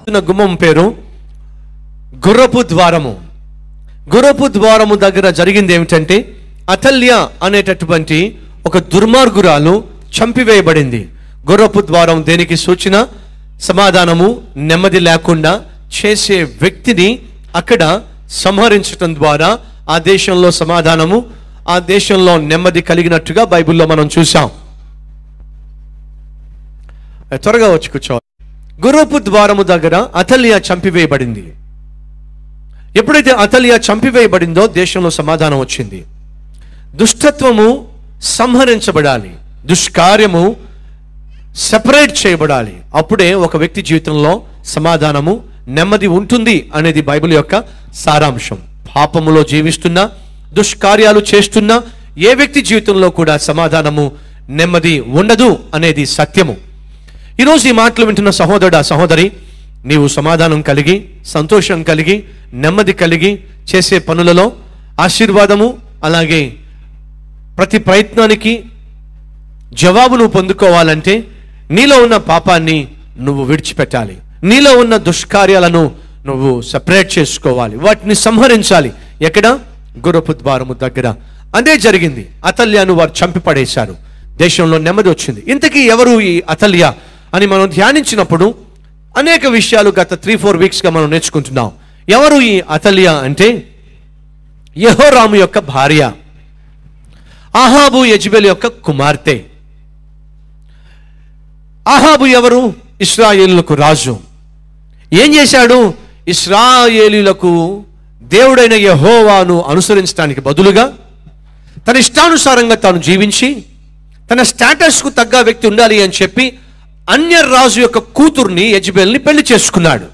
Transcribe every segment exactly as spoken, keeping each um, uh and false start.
గుమ్మం పేరు గుర్రపు ద్వారము. గుర్రపు ద్వారము దగ్గర జరిగింది ఏమిటంటే, అతల్య అనేటటువంటి ఒక దుర్మార్గురాలు చంపివేయబడింది. గుర్రపు ద్వారం దేనికి సూచన? సమాధానము, నెమ్మది లేకుండా చేసే వ్యక్తిని అక్కడ సంహరించటం ద్వారా ఆ దేశంలో సమాధానము, ఆ దేశంలో నెమ్మది కలిగినట్టుగా బైబిల్లో మనం చూసాం. త్వరగా వచ్చి కూర్చో. గుర్రపు ద్వారము దగ్గర అతల్య చంపివేయబడింది. ఎప్పుడైతే అతల్య చంపివేయబడిందో దేశంలో సమాధానం వచ్చింది. దుష్టత్వము సంహరించబడాలి, దుష్కార్యము సెపరేట్ చేయబడాలి. అప్పుడే ఒక వ్యక్తి జీవితంలో సమాధానము, నెమ్మది ఉంటుంది అనేది బైబిల్ యొక్క సారాంశం. పాపములో జీవిస్తున్నా, దుష్కార్యాలు చేస్తున్నా ఏ వ్యక్తి జీవితంలో కూడా సమాధానము, నెమ్మది ఉండదు అనేది సత్యము. ఈరోజు ఈ మాటలు వింటున్న సహోదరుడా, సహోదరి, నీవు సమాధానం కలిగి, సంతోషం కలిగి, నెమ్మది కలిగి చేసే పనులలో ఆశీర్వాదము, అలాగే ప్రతి ప్రయత్నానికి జవాబు నువ్వు పొందుకోవాలంటే నీలో ఉన్న పాపాన్ని నువ్వు విడిచిపెట్టాలి. నీలో ఉన్న దుష్కార్యాలను నువ్వు సెపరేట్ చేసుకోవాలి, వాటిని సంహరించాలి. ఎక్కడ? గుర్రపు ద్వారము దగ్గర. అదే జరిగింది. అతల్యను వారు చంపి పడేశారు. దేశంలో నెమ్మది వచ్చింది. ఇంతకీ ఎవరు ఈ అతల్య అని మనం ధ్యానించినప్పుడు అనేక విషయాలు గత త్రీ ఫోర్ వీక్స్గా మనం నేర్చుకుంటున్నాం. ఎవరు ఈ అతల్య అంటే, యెహోరాము యొక్క భార్య, అహాబు యెజెబెలు యొక్క కుమార్తె. అహాబు ఎవరు? ఇశ్రాయేలులకు రాజు. ఏం చేశాడు? ఇశ్రాయేలీలకు దేవుడైన యెహోవాను అనుసరించడానికి బదులుగా తన ఇష్టానుసారంగా తాను జీవించి, తన స్టేటస్కు తగ్గ వ్యక్తి ఉండాలి అని చెప్పి అన్య రాజు యొక్క కూతుర్ని, యెజెబెల్ని పెళ్లి చేసుకున్నాడు.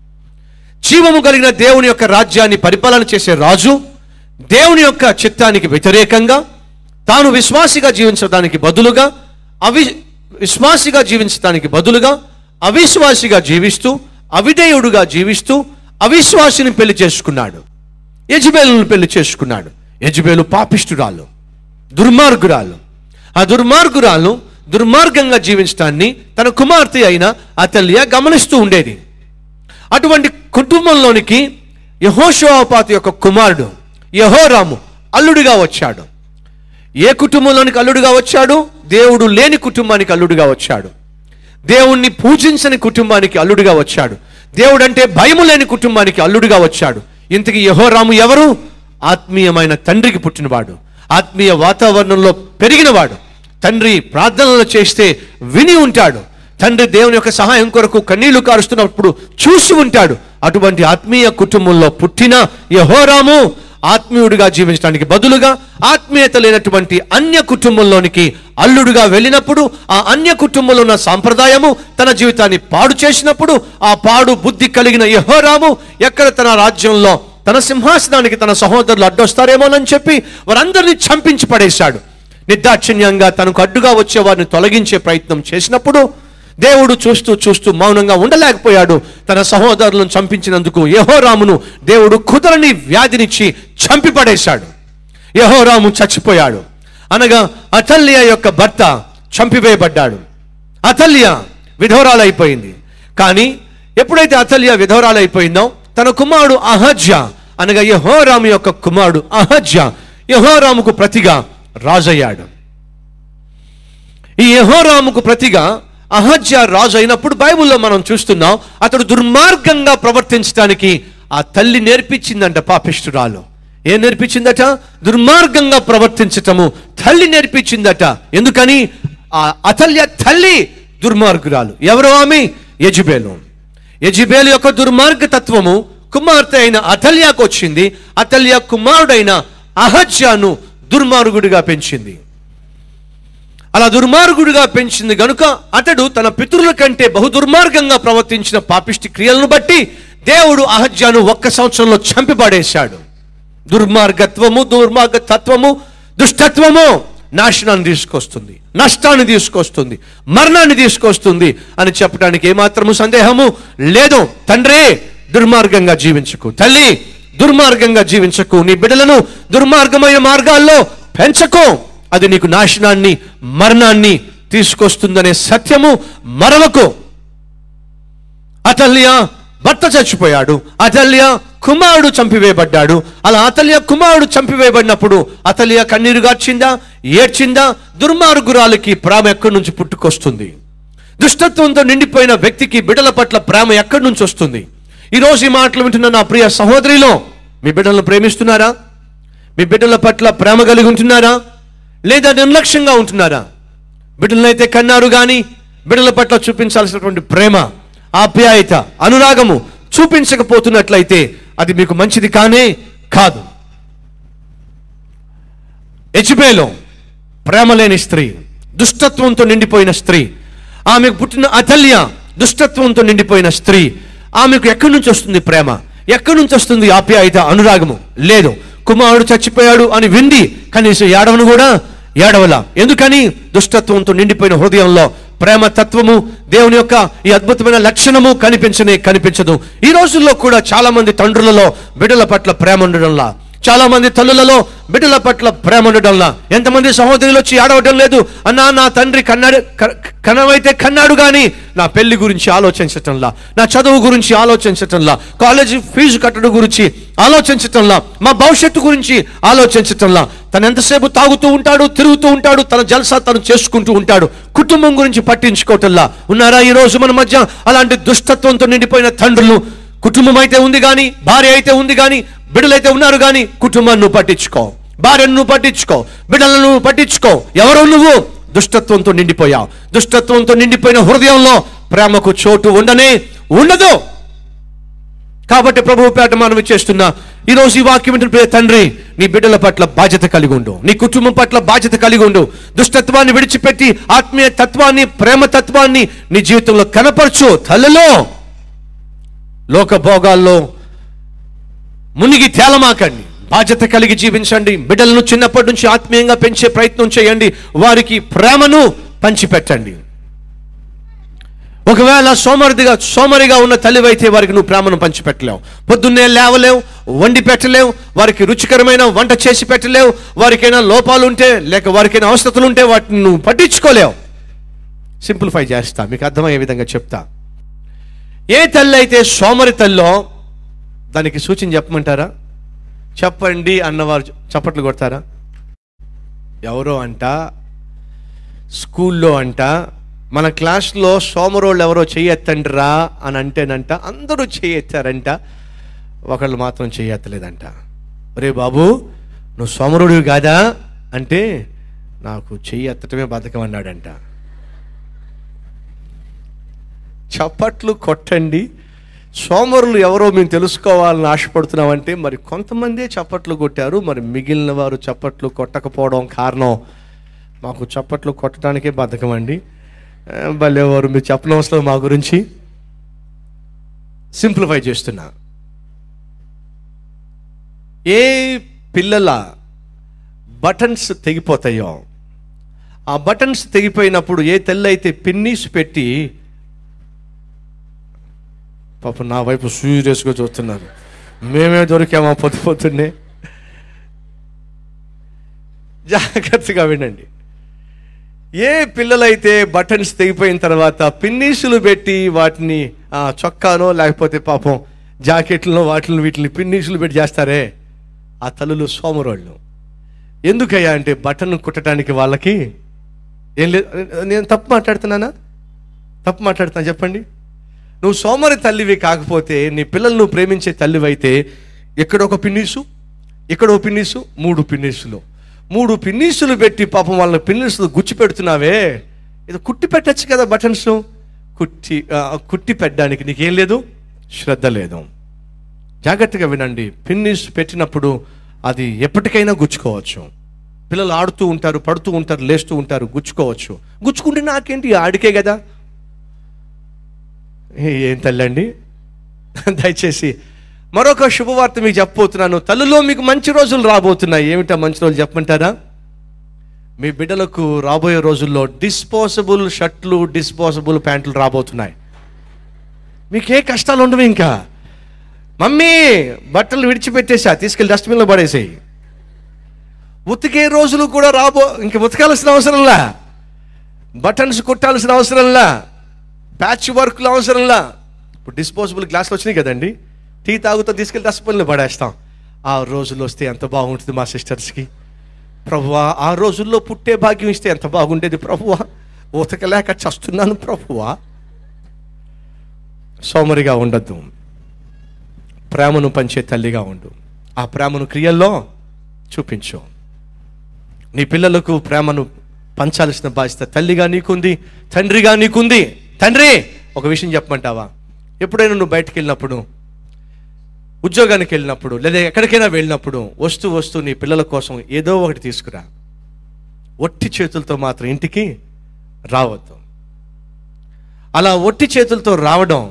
జీవము కలిగిన దేవుని యొక్క రాజ్యాన్ని పరిపాలన చేసే రాజు దేవుని యొక్క చిత్తానికి వ్యతిరేకంగా తాను విశ్వాసిగా జీవించడానికి బదులుగా అవి విశ్వాసిగా జీవించడానికి బదులుగా అవిశ్వాసిగా జీవిస్తూ, అవిధేయుడుగా జీవిస్తూ అవిశ్వాసిని పెళ్లి చేసుకున్నాడు. యెజెబెలును పెళ్లి చేసుకున్నాడు. యెజెబెలు పాపిష్టురాలు, దుర్మార్గురాలు. ఆ దుర్మార్గురాలు దుర్మార్గంగా జీవించడాన్ని తన కుమార్తె అయిన అతల్య గమనిస్తూ ఉండేది. అటువంటి కుటుంబంలోనికి యెహోషాపాతు యొక్క కుమారుడు యెహోరాము అల్లుడిగా వచ్చాడు. ఏ కుటుంబంలోనికి అల్లుడిగా వచ్చాడు? దేవుడు లేని కుటుంబానికి అల్లుడిగా వచ్చాడు. దేవుణ్ణి పూజించని కుటుంబానికి అల్లుడిగా వచ్చాడు. దేవుడు అంటే భయము లేని కుటుంబానికి అల్లుడిగా వచ్చాడు. ఇంతకీ యెహోరాము ఎవరు? ఆత్మీయమైన తండ్రికి పుట్టినవాడు, ఆత్మీయ వాతావరణంలో పెరిగినవాడు. తండ్రి ప్రార్థనలు చేస్తే విని ఉంటాడు. తండ్రి దేవుని యొక్క సహాయం కొరకు కన్నీళ్లు కారుస్తున్నప్పుడు చూసి ఉంటాడు. అటువంటి ఆత్మీయ కుటుంబంలో పుట్టిన యెహోరాము ఆత్మీయుడిగా జీవించడానికి బదులుగా ఆత్మీయత లేనటువంటి అన్య కుటుంబంలోనికి అల్లుడుగా వెళ్ళినప్పుడు, ఆ అన్య కుటుంబంలో ఉన్న సాంప్రదాయము తన జీవితాన్ని పాడు చేసినప్పుడు, ఆ పాడు బుద్ధి కలిగిన యెహోరాము ఎక్కడ తన రాజ్యంలో తన సింహాసనానికి తన సహోదరులు అడ్డొస్తారేమోనని చెప్పి వారందరినీ చంపించి పడేశాడు. నిర్దాక్షిణ్యంగా తనకు అడ్డుగా వచ్చే వారిని తొలగించే ప్రయత్నం చేసినప్పుడు దేవుడు చూస్తూ చూస్తూ మౌనంగా ఉండలేకపోయాడు. తన సహోదరులను చంపించినందుకు యెహోరామును దేవుడు కుదరని వ్యాధినిచ్చి చంపి పడేశాడు. యెహోరాము చచ్చిపోయాడు. అనగా అతల్య యొక్క భర్త చంపివేయబడ్డాడు. అతల్య విధవరాలైపోయింది. కానీ ఎప్పుడైతే అతల్య విధవరాలైపోయిందో తన కుమారుడు అహజ్యా, అనగా యెహోరాము యొక్క కుమారుడు అహజ్యా యెహోరాముకు ప్రతిగా రాజయ్యాడు. ఈ యెహోరాముకు ప్రతిగా అహజ్యా రాజు అయినప్పుడు బైబిల్లో మనం చూస్తున్నాం, అతడు దుర్మార్గంగా ప్రవర్తించడానికి ఆ తల్లి నేర్పించిందంట. పాపిష్టురాలు ఏం నేర్పించిందట? దుర్మార్గంగా ప్రవర్తించటము తల్లి నేర్పించిందట. ఎందుకని? ఆ అతల్య తల్లి దుర్మార్గురాలు. ఎవరో ఆమె? యెజెబెలు. యెజెబెలు యొక్క దుర్మార్గ తత్వము కుమార్తె అయిన అతల్యాకు వచ్చింది. అతల్య కుమారుడైన అహజ్యాను దుర్మార్గుడిగా పెంచింది. అలా దుర్మార్గుడిగా పెంచింది గనుక అతడు తన పితరుల కంటే బహు దుర్మార్గంగా ప్రవర్తించిన పాపిష్టి క్రియలను బట్టి దేవుడు అహజ్యాను ఒక్క సంవత్సరంలో చంపిపడేశాడు. దుర్మార్గత్వము, దుర్మార్గ తత్వము, దుష్టత్వము నాశనాన్ని తీసుకొస్తుంది, నష్టాన్ని తీసుకొస్తుంది, మరణాన్ని తీసుకొస్తుంది అని చెప్పడానికి ఏమాత్రము సందేహము లేదు. తండ్రి దుర్మార్గంగా జీవించకు, తల్లి దుర్మార్గంగా జీవించకు, నీ బిడ్డలను దుర్మార్గమైన మార్గాల్లో పెంచకు, అది నీకు నాశనాన్ని, మరణాన్ని తీసుకొస్తుందనే సత్యము మరవకు. అతల్య భర్త చచ్చిపోయాడు, అతల్య కుమారుడు చంపివేయబడ్డాడు. అలా అతల్య కుమారుడు చంపివేయబడినప్పుడు అతల్య కన్నీరు గార్చిందా, ఏడ్చిందా? దుర్మార్గురాలికి ప్రేమ ఎక్కడి నుంచి పుట్టుకొస్తుంది? దుష్టత్వంతో నిండిపోయిన వ్యక్తికి బిడ్డల పట్ల ప్రేమ ఎక్కడి నుంచి వస్తుంది? ఈరోజు ఈ మాటలు వింటున్న నా ప్రియ సహోదరిలో, మీ బిడ్డలను ప్రేమిస్తున్నారా? మీ బిడ్డల పట్ల ప్రేమ కలిగి ఉంటున్నారా? లేదా నిర్లక్ష్యంగా ఉంటున్నారా? బిడ్డలనైతే కన్నారు కానీ బిడ్డల పట్ల చూపించాల్సినటువంటి ప్రేమ, ఆప్యాయత, అనురాగము చూపించకపోతున్నట్లయితే అది మీకు మంచిది కానే కాదు. యెజబెలు ప్రేమ లేని స్త్రీ, దుష్టత్వంతో నిండిపోయిన స్త్రీ. ఆమెకు పుట్టిన అతల్య దుష్టత్వంతో నిండిపోయిన స్త్రీ. ఆమెకు ఎక్కడి నుంచి వస్తుంది ప్రేమ? ఎక్కడి నుంచి వస్తుంది ఆప్యాయత, అనురాగము? లేదు. కుమారుడు చచ్చిపోయాడు అని వింది, కనీసం ఏడవను కూడా ఏడవల. ఎందుకని? దుష్టత్వంతో నిండిపోయిన హృదయంలో ప్రేమ తత్వము, దేవుని యొక్క ఈ అద్భుతమైన లక్షణము కనిపించనే కనిపించదు. ఈ రోజుల్లో కూడా చాలా మంది తండ్రులలో బిడ్డల పట్ల ప్రేమ ఉండడంలా, చాలా మంది తల్లులలో బిడ్డల పట్ల ప్రేమ ఉండడంలా, ఎంతమంది సహోదరులు వచ్చి ఆడవడం లేదు, అన్నా నా తండ్రి కన్నాడు కనవైతే కన్నాడు కానీ నా పెళ్లి గురించి ఆలోచించటంలా, నా చదువు గురించి ఆలోచించటంలా, కాలేజీ ఫీజు కట్టడం గురించి ఆలోచించటంలా, మా భవిష్యత్తు గురించి ఆలోచించటంలా. తను ఎంతసేపు తాగుతూ ఉంటాడు, తిరుగుతూ ఉంటాడు, తన జల్సా తను చేసుకుంటూ ఉంటాడు, కుటుంబం గురించి పట్టించుకోవటంలా. ఉన్నారా ఈ రోజు మన మధ్య అలాంటి దుష్టత్వంతో నిండిపోయిన తండ్రులు? కుటుంబం అయితే ఉంది కానీ, భార్య అయితే ఉంది కానీ, బిడ్డలైతే ఉన్నారు కానీ కుటుంబాన్ని నువ్వు పట్టించుకో, భార్యను నువ్వు పట్టించుకో, బిడ్డలను నువ్వు పట్టించుకో. ఎవరో నువ్వు దుష్టత్వంతో నిండిపోయావు. దుష్టత్వంతో నిండిపోయిన హృదయంలో ప్రేమకు చోటు ఉండనే ఉండదు. కాబట్టి ప్రభువు పేట మనం చేస్తున్నా ఈరోజు ఈ వాక్యం వింటున్న తండ్రి, నీ బిడ్డల పట్ల బాధ్యత కలిగి ఉండు, నీ కుటుంబం పట్ల బాధ్యత కలిగి ఉండు. దుష్టత్వాన్ని విడిచిపెట్టి ఆత్మీయ తత్వాన్ని, ప్రేమ తత్వాన్ని నీ జీవితంలో కనపరచు. తల్లిలో లోక భోగాల్లో మునిగి తేలమాకండి, బాధ్యత కలిగి జీవించండి. బిడ్డలను చిన్నప్పటి నుంచి ఆత్మీయంగా పెంచే ప్రయత్నం చేయండి, వారికి ప్రేమను పంచిపెట్టండి. ఒకవేళ సోమరిదిగా సోమరిగా ఉన్న తల్లివైతే వారికి నువ్వు ప్రేమను పంచిపెట్టలేవు. పొద్దున్నే లేవలేవు, వండి పెట్టలేవు, వారికి రుచికరమైన వంట చేసి పెట్టలేవు. వారికైనా లోపాలు ఉంటే లేక వారికైనా అవసరతలు ఉంటే వాటిని నువ్వు పట్టించుకోలేవు. సింప్లిఫై చేస్తా, మీకు అర్థమయ్యే విధంగా చెప్తా. ఏ తల్లి అయితే సోమరి తల్లో దానికి సూచన చెప్పమంటారా? చెప్పండి అన్నవారు చప్పట్లు కొడతారా? ఎవరో అంట స్కూల్లో అంట మన క్లాస్లో సోమరోళ్ళు ఎవరో చెయ్యెత్తండిరా అని అంటేనంట అందరూ చెయ్యెత్తారంట, ఒకళ్ళు మాత్రం చెయ్యెత్తలేదంట. ఒరే బాబు నువ్వు సోమరుడివి కాదా అంటే నాకు చెయ్యి ఎత్తటమే బద్ధకం అన్నాడంట. చప్పట్లు కొట్టండి. సోమరులు ఎవరో మేము తెలుసుకోవాలని ఆశపడుతున్నామంటే మరి కొంతమందే చప్పట్లు కొట్టారు, మరి మిగిలిన వారు చప్పట్లు కొట్టకపోవడం కారణం మాకు చప్పట్లు కొట్టడానికే బద్ధకం అండి. భలేవారు, మీరు చెప్పనవసరం మా గురించి. సింప్లిఫై చేస్తున్నా. ఏ పిల్లల బటన్స్ తెగిపోతాయో ఆ బటన్స్ తెగిపోయినప్పుడు ఏ తెల్ల అయితే పిన్నీస్ పెట్టి, పాప నా వైపు సీరియస్గా చూస్తున్నారు, మేమే దొరికామా పొద్దు పొద్దున్నే. జాగ్రత్తగా వినండి. ఏ పిల్లలైతే బటన్స్ తెగిపోయిన తర్వాత పిన్నీసులు పెట్టి వాటిని చొక్కానో లేకపోతే పాపం జాకెట్లలో వాటిని వీటిని పిన్నీసులు పెట్టి చేస్తారే ఆ తల్లులు సోమరోళ్ళు. ఎందుకయ్యా అంటే బటన్ కుట్టడానికి వాళ్ళకి ఏం లేదు. నేను తప్పు మాట్లాడుతున్నానా? తప్పు మాట్లాడుతున్నా చెప్పండి. నువ్వు సోమరి తల్లివి కాకపోతే నీ పిల్లలు నువ్వు ప్రేమించే తల్లివైతే ఎక్కడ ఒక పిన్నీసు, ఇక్కడ ఒక పిన్నీసు, మూడు పిన్నీసులు మూడు పిన్నీసులు పెట్టి పాపం వాళ్ళ పిన్నీసులు గుచ్చి పెడుతున్నావే, ఇది కుట్టి పెట్టచ్చు కదా. బటన్స్ కుట్టి కుట్టి పెట్టడానికి నీకేం లేదు, శ్రద్ధ లేదు. జాగ్రత్తగా వినండి. పిన్నీస్ పెట్టినప్పుడు అది ఎప్పటికైనా గుచ్చుకోవచ్చు. పిల్లలు ఆడుతూ ఉంటారు, పడుతూ ఉంటారు, లేస్తూ ఉంటారు, గుచ్చుకోవచ్చు. గుచ్చుకుంటే నాకేంటి, ఆడికే కదా. ఏం తల్లండి, దయచేసి మరొక శుభవార్త మీకు చెప్పబోతున్నాను. తల్లులో మీకు మంచి రోజులు రాబోతున్నాయి. ఏమిటా మంచి రోజులు చెప్పమంటారా? మీ బిడ్డలకు రాబోయే రోజుల్లో డిస్పోజబుల్ షర్ట్లు, డిస్పోజబుల్ ప్యాంట్లు రాబోతున్నాయి. మీకే కష్టాలు ఉండవు. ఇంకా మమ్మీ బట్టలు విడిచిపెట్టేసా, తీసుకెళ్ళి డస్ట్బిన్లో పడేసేయి. ఉతికే రోజులు కూడా రాబో, ఇంక ఉతకాల్సిన అవసరంలా, బటన్స్ కుట్టాల్సిన అవసరంలా, ప్యాచ్ వర్క్లు అవసరంలా, ఇప్పుడు డిస్పోజబుల్ గ్లాసులు వచ్చినాయి కదండి, టీ తాగుతూ తీసుకెళ్ళి డస్ట్బిన్లో పడేస్తాం. ఆ రోజులు వస్తే ఎంత బాగుంటుంది మా సిస్టర్స్కి. ప్రభువా, ఆ రోజుల్లో పుట్టే భాగ్యం ఇస్తే ఎంత బాగుండేది ప్రభువా, ఉతకలేక చస్తున్నాను ప్రభువా. సోమరిగా ఉండద్దు, ప్రేమను పంచే తల్లిగా ఉండు. ఆ ప్రేమను క్రియల్లో చూపించు. నీ పిల్లలకు ప్రేమను పంచాల్సిన బాధ్యత తల్లిగా నీకుంది, తండ్రిగా నీకుంది. తండ్రి, ఒక విషయం చెప్పమంటావా? ఎప్పుడైనా నువ్వు బయటకు వెళ్ళినప్పుడు, ఉద్యోగానికి వెళ్ళినప్పుడు, లేదా ఎక్కడికైనా వెళ్ళినప్పుడు వస్తూ వస్తూ నీ పిల్లల కోసం ఏదో ఒకటి తీసుకురా. ఒట్టి చేతులతో మాత్రం ఇంటికి రావద్దు. అలా ఒట్టి చేతులతో రావడం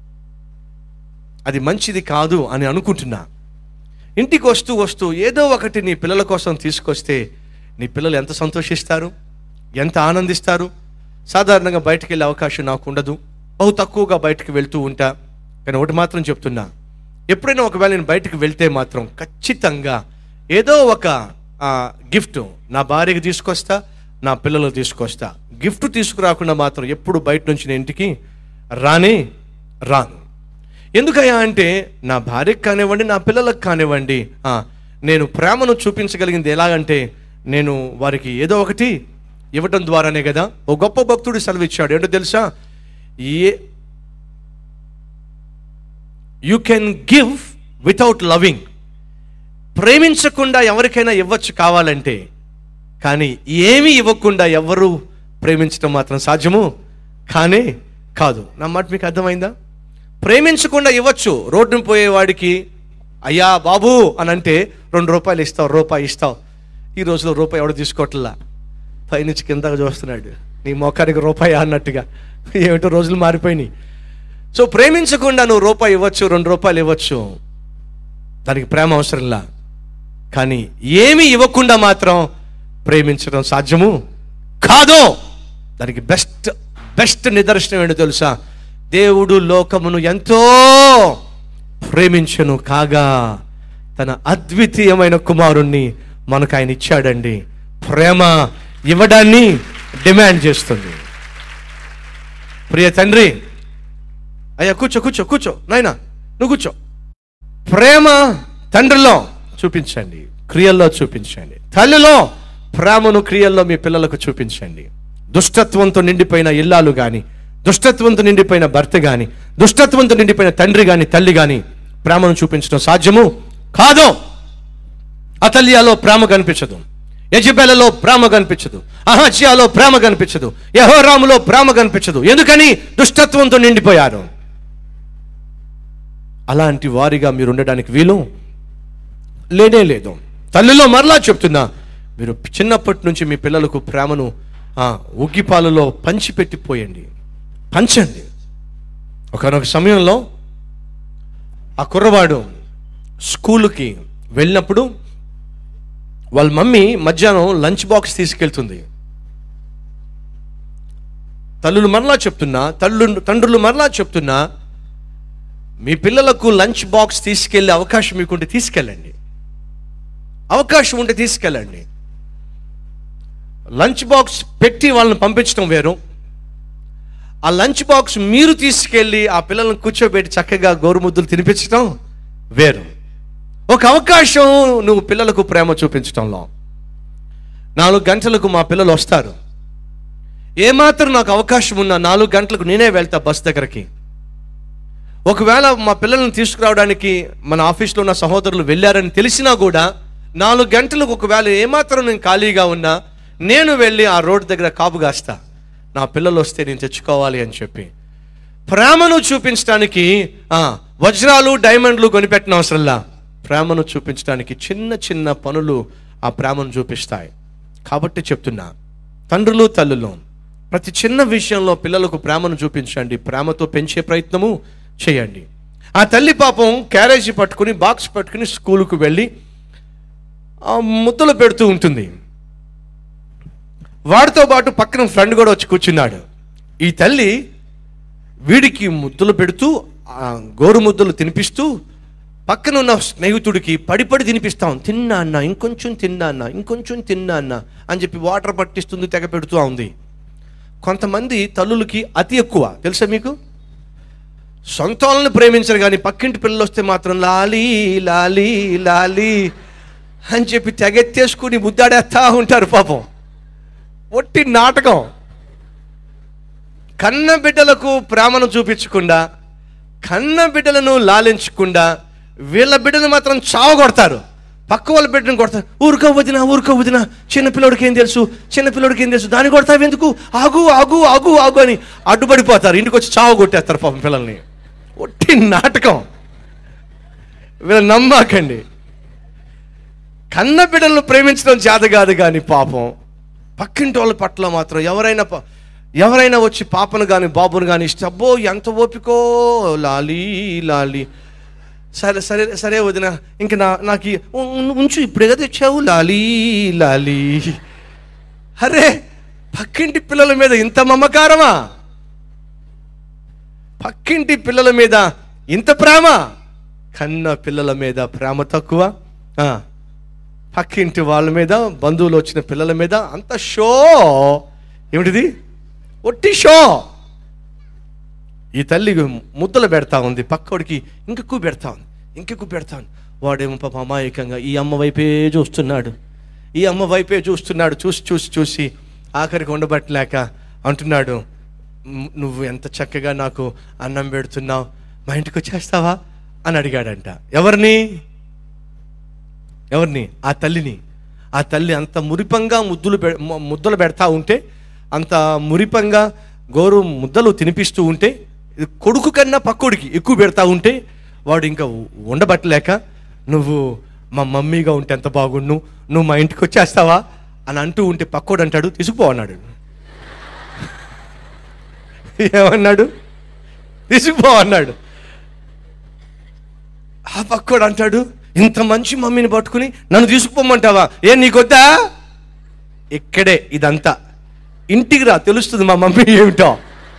అది మంచిది కాదు అని అనుకుంటున్నా. ఇంటికి వస్తూ వస్తూ ఏదో ఒకటి నీ పిల్లల కోసం తీసుకొస్తే నీ పిల్లలు ఎంత సంతోషిస్తారు, ఎంత ఆనందిస్తారు. సాధారణంగా బయటికి వెళ్ళే అవకాశం నాకు ఉండదు, బహు తక్కువగా బయటకు వెళ్తూ ఉంటా. కానీ ఒకటి మాత్రం చెప్తున్నా, ఎప్పుడైనా ఒకవేళ నేను బయటకు వెళ్తే మాత్రం ఖచ్చితంగా ఏదో ఒక గిఫ్ట్ నా భార్యకి తీసుకొస్తా, నా పిల్లలకు తీసుకొస్తా. గిఫ్ట్ తీసుకురాకుండా మాత్రం ఎప్పుడు బయట నుంచి నేను ఇంటికి రానే రాను. ఎందుకయ్యా అంటే నా భార్యకు కానివ్వండి, నా పిల్లలకు కానివ్వండి, నేను ప్రేమను చూపించగలిగింది ఎలాగంటే నేను వారికి ఏదో ఒకటి ఇవ్వటం ద్వారానే కదా. ఓ గొప్ప భక్తుడు సెలవిచ్చాడు, ఏంటో తెలుసా? ఏ you can give without loving. ప్రేమించకుండా ఎవరికైనా ఇవ్వచ్చు కావాలంటే, కానీ ఏమీ ఇవ్వకుండా ఎవరు ప్రేమించడం మాత్రం సాధ్యము కానే కాదు. నా మాట మీకు అర్థమైందా? ప్రేమించకుండా ఇవ్వచ్చు. రోడ్డును పోయేవాడికి అయ్యా బాబు అని అంటే రెండు రూపాయలు ఇస్తావు, రూపాయి ఇస్తావు. ఈ రోజులో రూపాయి ఎవడు తీసుకోవట్లా, పైనుంచి కిందగా చూస్తున్నాడు, నీ మొఖానికి రూపాయి అన్నట్టుగా. ఏమిటో రోజులు మారిపోయినాయి. సో ప్రేమించకుండా నువ్వు రూపాయి ఇవ్వచ్చు, రెండు రూపాయలు ఇవ్వచ్చు, దానికి ప్రేమ అవసరంలా. కానీ ఏమీ ఇవ్వకుండా మాత్రం ప్రేమించడం సాధ్యము కాదు. దానికి బెస్ట్ బెస్ట్ నిదర్శనం ఏంటో తెలుసా? దేవుడు లోకమును ఎంతో ప్రేమించెను కాగా తన అద్వితీయమైన కుమారుణ్ణి మనకు ఆయన ఇచ్చాడండి. ప్రేమ ఇవ్వడాన్ని డిమాండ్ చేస్తుంది. ప్రియ తండ్రి, అయ్యా కూర్చో కూర్చో కూర్చో నాయనా, నువ్వు కూర్చో. ప్రేమ తండ్రిలో చూపించండి, క్రియల్లో చూపించండి. తల్లిలో ప్రేమను క్రియల్లో మీ పిల్లలకు చూపించండి. దుష్టత్వంతో నిండిపోయిన ఇల్లాలు కానీ, దుష్టత్వంతో నిండిపోయిన భర్త కానీ, దుష్టత్వంతో నిండిపోయిన తండ్రి కానీ, తల్లి కానీ ప్రేమను చూపించడం సాధ్యము కాదు. అతల్యాలో ప్రేమ కనిపించదు, యెజబెలలో ప్రేమ కనిపించదు, అహజ్యాలో ప్రేమ కనిపించదు, యెహోరాములో ప్రేమ కనిపించదు. ఎందుకని? దుష్టత్వంతో నిండిపోయారు. అలాంటి వారిగా మీరు ఉండడానికి వీలు లేనే లేదు. తల్లిలో మరలా చెప్తున్నా, మీరు చిన్నప్పటి నుంచి మీ పిల్లలకు ప్రేమను ఉగ్గిపాలలో పంచిపెట్టిపోయండి, పంచండి. ఒకనొక సమయంలో ఆ కుర్రవాడు స్కూలుకి వెళ్ళినప్పుడు వాళ్ళ మమ్మీ మధ్యాహ్నం లంచ్ బాక్స్ తీసుకెళ్తుంది. తల్లులు మరలా చెప్తున్నా, తల్లు తండ్రులు మరలా చెప్తున్నా, మీ పిల్లలకు లంచ్ బాక్స్ తీసుకెళ్ళే అవకాశం మీకుంటే తీసుకెళ్ళండి, అవకాశం ఉంటే తీసుకెళ్ళండి. లంచ్ బాక్స్ పెట్టి వాళ్ళని పంపించడం వేరు, ఆ లంచ్ బాక్స్ మీరు తీసుకెళ్ళి ఆ పిల్లలను కూర్చోబెట్టి చక్కగా గోరుముద్దలు తినిపించడం వేరు. ఒక అవకాశం నువ్వు పిల్లలకు ప్రేమ చూపించడంలో. నాలుగు గంటలకు మా పిల్లలు వస్తారు, ఏమాత్రం నాకు అవకాశం ఉన్నా నాలుగు గంటలకు నేనే వెళ్తా బస్ దగ్గరికి. ఒకవేళ మా పిల్లల్ని తీసుకురావడానికి మన ఆఫీస్లో ఉన్న సహోదరులు వెళ్ళారని తెలిసినా కూడా నాలుగు గంటలకు ఒకవేళ ఏమాత్రం నేను ఖాళీగా ఉన్నా నేను వెళ్ళి ఆ రోడ్డు దగ్గర కాపు కాస్తా, నా పిల్లలు వస్తే నేను తెచ్చుకోవాలి అని చెప్పి. ప్రేమను చూపించడానికి వజ్రాలు డైమండ్లు కొనిపెట్టిన అవసరంలా, ప్రేమను చూపించడానికి చిన్న చిన్న పనులు ఆ ప్రేమను చూపిస్తాయి. కాబట్టి చెప్తున్నా, తండ్రులు తల్లులు ప్రతి చిన్న విషయంలో పిల్లలకు ప్రేమను చూపించండి, ప్రేమతో పెంచే ప్రయత్నము చేయండి. ఆ తల్లి పాపం క్యారేజీ పట్టుకుని బాక్స్ పట్టుకుని స్కూలుకు వెళ్ళి ముద్దలు పెడుతూ ఉంటుంది. వాడితో పాటు పక్కన ఫ్రెండ్ కూడా వచ్చి కూర్చున్నాడు. ఈ తల్లి వీడికి ముద్దలు పెడుతూ గోరు ముద్దలు తినిపిస్తూ పక్కన ఉన్న స్నేహితుడికి పడి పడి తినిపిస్తాం. తిన్నా అన్న, ఇంకొంచెం తిన్నా అన్న, ఇంకొంచెం తిన్నా అన్న అని చెప్పి వాటర్ పట్టిస్తుంది, తెగ పెడుతూ ఉంది. కొంతమంది తల్లులకి అతి ఎక్కువ తెలుసా మీకు? సొంత వాళ్ళని ప్రేమించరు, కానీ పక్కింటి పిల్లలు వస్తే మాత్రం లాలీ లాలీ లాలీ అని చెప్పి తెగెత్తేసుకుని ముద్దాడేస్తా ఉంటారు. పాపం ఒట్టి నాటకం. కన్న బిడ్డలకు ప్రేమను చూపించకుండా, కన్న బిడ్డలను లాలించకుండా వీళ్ళ బిడ్డను మాత్రం చావగొడతారు. పక్క వాళ్ళ బిడ్డను కొడతారు. ఊరుకో వదినా, ఊరుకో వదినా, చిన్నపిల్లడికి ఏం తెలుసు, చిన్నపిల్లడికి ఏం తెలుసు, దాన్ని కొడతావు ఎందుకు, ఆగు ఆగు ఆగు ఆగు అని అడ్డుపడిపోతారు. ఇంటికి వచ్చి చావ కొట్టేస్తారు పాపం పిల్లల్ని. ఒట్టి నాటకం. వీళ్ళు నమ్మాకండి. కన్న బిడ్డలను ప్రేమించడం చేత కాదు, కానీ పాపం పక్కింటి వాళ్ళ పట్ల మాత్రం ఎవరైనా ఎవరైనా వచ్చి పాపను కానీ బాబును కానీ ఇష్టం, అబ్బో ఎంత ఓపికో, లాలీ లాలీ, సరే సరే సరే వదిన, ఇంక నా నాకు ఉంచు, ఇప్పుడే కదా తెచ్చావు, లాలీ లాలీ. అరే, పక్కింటి పిల్లల మీద ఇంత మమకారమా? పక్కింటి పిల్లల మీద ఇంత ప్రేమ? కన్న పిల్లల మీద ప్రేమ తక్కువ, పక్కింటి వాళ్ళ మీద, బంధువులు వచ్చిన పిల్లల మీద అంత షో. ఏమిటిది? ఒట్టి షో. ఈ తల్లి ముద్దలు పెడతా ఉంది, పక్కోడికి ఇంకెక్కువ పెడతా ఉంది, ఇంకెక్కువ పెడతా ఉంది. వాడేమో పాప అమాయకంగా ఈ అమ్మ వైపే చూస్తున్నాడు, ఈ అమ్మ వైపే చూస్తున్నాడు. చూసి చూసి చూసి ఆఖరికి ఉండబట్టలేక అంటున్నాడు, నువ్వు ఎంత చక్కగా నాకు అన్నం పెడుతున్నావు, మా ఇంటికి వచ్చేస్తావా అని అడిగాడంట. ఎవరిని? ఎవరిని? ఆ తల్లిని. ఆ తల్లి అంత మురిపంగా ముద్దులు పె ముద్దలు పెడతా ఉంటే, అంత మురిపంగా గోరు ముద్దలు తినిపిస్తూ ఉంటే, కొడుకు కన్నా పక్కోడికి ఎక్కువ పెడతా ఉంటే వాడు ఇంకా ఉండబట్టలేక, నువ్వు మా మమ్మీగా ఉంటే ఎంత బాగుండు, నువ్వు మా ఇంటికి వచ్చేస్తావా అని అంటూ ఉంటే పక్కోడు అంటాడు, తీసుకుపో అన్నాడు. ఏమన్నాడు? తీసుకుపో అన్నాడు. ఆ పక్కోడు అంటాడు, ఇంత మంచి మమ్మీని పట్టుకుని నన్ను తీసుకుపోమంటావా? ఏ నీకొద్దా? ఇక్కడే ఇదంతా, ఇంటికి రా తెలుస్తుంది మా మమ్మీ ఏమిటో.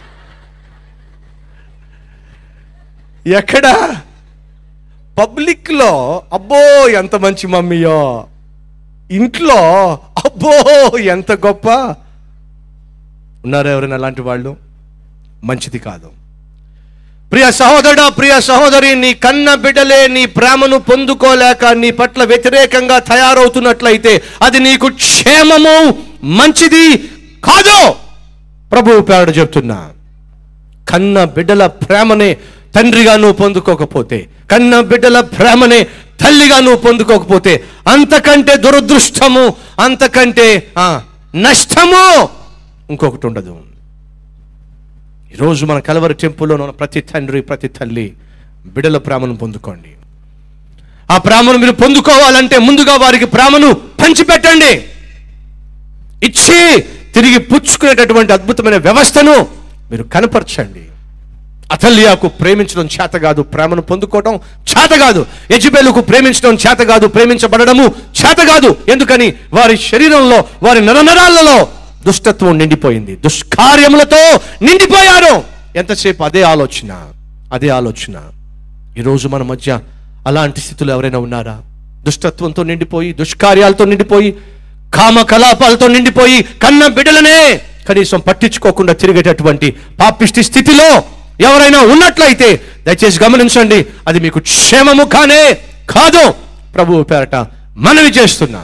ఎక్కడ? పబ్లిక్లో అబ్బో ఎంత మంచి మమ్మీయో, ఇంట్లో అబ్బో ఎంత గొప్ప. ఉన్నారా ఎవరైనా అలాంటి వాళ్ళు? మంచిది కాదు. ప్రియ సహోదరుడా, ప్రియ సహోదరి, నీ కన్న బిడ్డలే నీ ప్రేమను పొందుకోలేక నీ పట్ల వ్యతిరేకంగా తయారవుతున్నట్లయితే అది నీకు క్షేమము, మంచిది కాదు. ప్రభువు పేరట చెప్తున్నా. కన్న బిడ్డల ప్రేమనే తండ్రిగా నువ్వు పొందుకోకపోతే, కన్న బిడ్డల ప్రేమనే తల్లిగా నువ్వు పొందుకోకపోతే అంతకంటే దురదృష్టము, అంతకంటే నష్టము ఇంకొకటి ఉండదు. ఈరోజు మన కలవరి టెంపుల్లో ఉన్న ప్రతి తండ్రి, ప్రతి తల్లి బిడ్డల ప్రేమను పొందుకోండి. ఆ ప్రేమను మీరు పొందుకోవాలంటే ముందుగా వారికి ప్రేమను పంచిపెట్టండి. ఇచ్చి తిరిగి పుచ్చుకునేటటువంటి అద్భుతమైన వ్యవస్థను మీరు కనపరచండి. అతల్యాకు ప్రేమించడం చేత కాదు, ప్రేమను పొందుకోవడం చేత కాదు. యెజబెలుకు ప్రేమించడం చేత కాదు, ప్రేమించబడము చేత కాదు. ఎందుకని? వారి శరీరంలో, వారి నరనరాలలో దుష్టత్వం నిండిపోయింది, దుష్కార్యములతో నిండిపోయారు. ఎంతసేపు అదే ఆలోచన, అదే ఆలోచన. ఈరోజు మన మధ్య అలాంటి స్థితులు ఎవరైనా ఉన్నారా? దుష్టత్వంతో నిండిపోయి, దుష్కార్యాలతో నిండిపోయి, కామ కలాపాలతో నిండిపోయి, కన్న బిడ్డలనే కనీసం పట్టించుకోకుండా తిరిగేటటువంటి పాపిష్టి స్థితిలో ఎవరైనా ఉన్నట్లయితే దయచేసి గమనించండి, అది మీకు క్షేమము కానే కాదు. ప్రభువు పేరట మనవి చేస్తున్నా.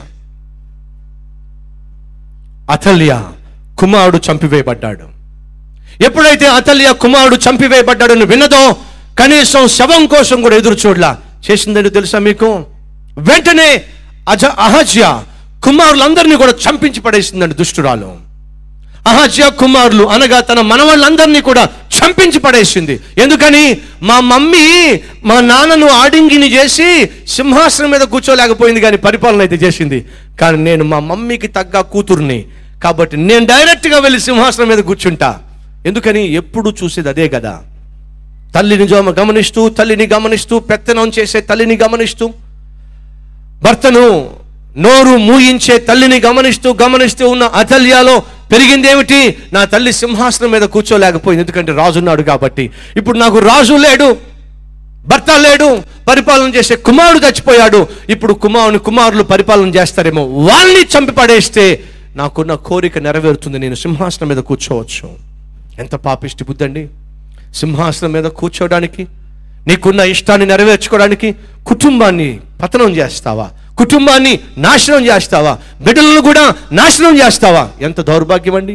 అతల్యా కుమారుడు చంపివేయబడ్డాడు. ఎప్పుడైతే అతల్యా కుమారుడు చంపివేయబడ్డాడని విన్నదో కనీసం శవం కోసం కూడా ఎదురు చూడలా. చేసిందని తెలుసా మీకు? వెంటనే అజ అహజ్యా కుమారులందరినీ కూడా చంపించి పడేసిందండి దుష్టురాలు. అహజ్యా కుమారులు అనగా తన మనవాళ్ళందరినీ కూడా చంపించి పడేసింది. ఎందుకని? మా మమ్మీ మా నాన్నను ఆడింగిని చేసి సింహాసనం మీద కూర్చోలేకపోయింది, కానీ పరిపాలన అయితే చేసింది. కానీ నేను మా మమ్మీకి తగ్గ కూతుర్ని, కాబట్టి నేను డైరెక్ట్గా వెళ్ళి సింహాసనం మీద కూర్చుంటా. ఎందుకని? ఎప్పుడు చూసేది అదే కదా. తల్లిని గమనిస్తూ, తల్లిని గమనిస్తూ, పెత్తనం చేసే తల్లిని గమనిస్తూ, భర్తను నోరు మూయించే తల్లిని గమనిస్తూ గమనిస్తూ ఉన్న అతల్యాలో పెరిగింది ఏమిటి? నా తల్లి సింహాసనం మీద కూర్చోలేకపోయింది, ఎందుకంటే రాజున్నాడు కాబట్టి. ఇప్పుడు నాకు రాజు లేడు, భర్త లేడు, పరిపాలన చేసే కుమారుడు చచ్చిపోయాడు. ఇప్పుడు కుమారుని కుమారులు పరిపాలన చేస్తారేమో, వాళ్ళని చంపి పడేస్తే నాకున్న కోరిక నెరవేరుతుంది, నేను సింహాసనం మీద కూర్చోవచ్చు. ఎంత పాపిష్టి బుద్ధండి! సింహాసనం మీద కూర్చోవడానికి, నీకున్న ఇష్టాన్ని నెరవేర్చుకోవడానికి కుటుంబాన్ని పతనం చేస్తావా? కుటుంబాన్ని నాశనం చేస్తావా? బిడ్డలను కూడా నాశనం చేస్తావా? ఎంత దౌర్భాగ్యం అండి!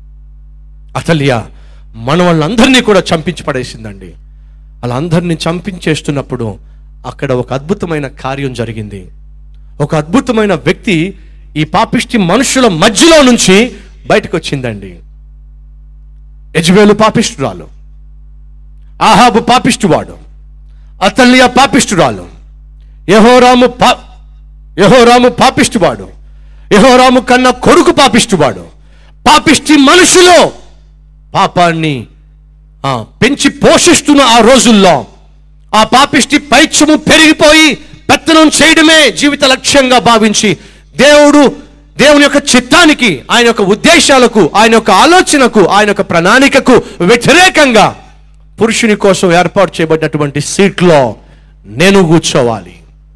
అతల్యా మన వాళ్ళందరినీ కూడా చంపించి పడేసిందండి. అలా అందరినీ చంపించేస్తున్నప్పుడు అక్కడ ఒక అద్భుతమైన కార్యం జరిగింది. ఒక అద్భుతమైన వ్యక్తి ఈ పాపిష్టి మనుషుల మధ్యలో నుంచి బయటకు వచ్చిందండి. యెజబెలు పాపిష్టురాలు, ఆహాబు పాపిష్టివాడు, అతల్యా పాపిష్టురాలు, యెహోరాము పా యెహోరాము పాపిష్టివాడు, యెహోరాము కన్నా కొడుకు పాపిష్టివాడు. పాపిష్టి మనుషులు పాపాన్ని పెంచి పోషిస్తున్న ఆ రోజుల్లో ఆ పాపిష్టి పైత్యము పెరిగిపోయి పెత్తనం చేయడమే జీవిత లక్ష్యంగా భావించి దేవుడు దేవుని యొక్క చిత్తానికి, ఆయన యొక్క ఉద్దేశాలకు, ఆయన యొక్క ఆలోచనకు, ఆయన యొక్క ప్రణాళికకు వ్యతిరేకంగా పురుషుని కోసం ఏర్పాటు చేయబడినటువంటి సీట్లో నేను కూర్చోవాలి.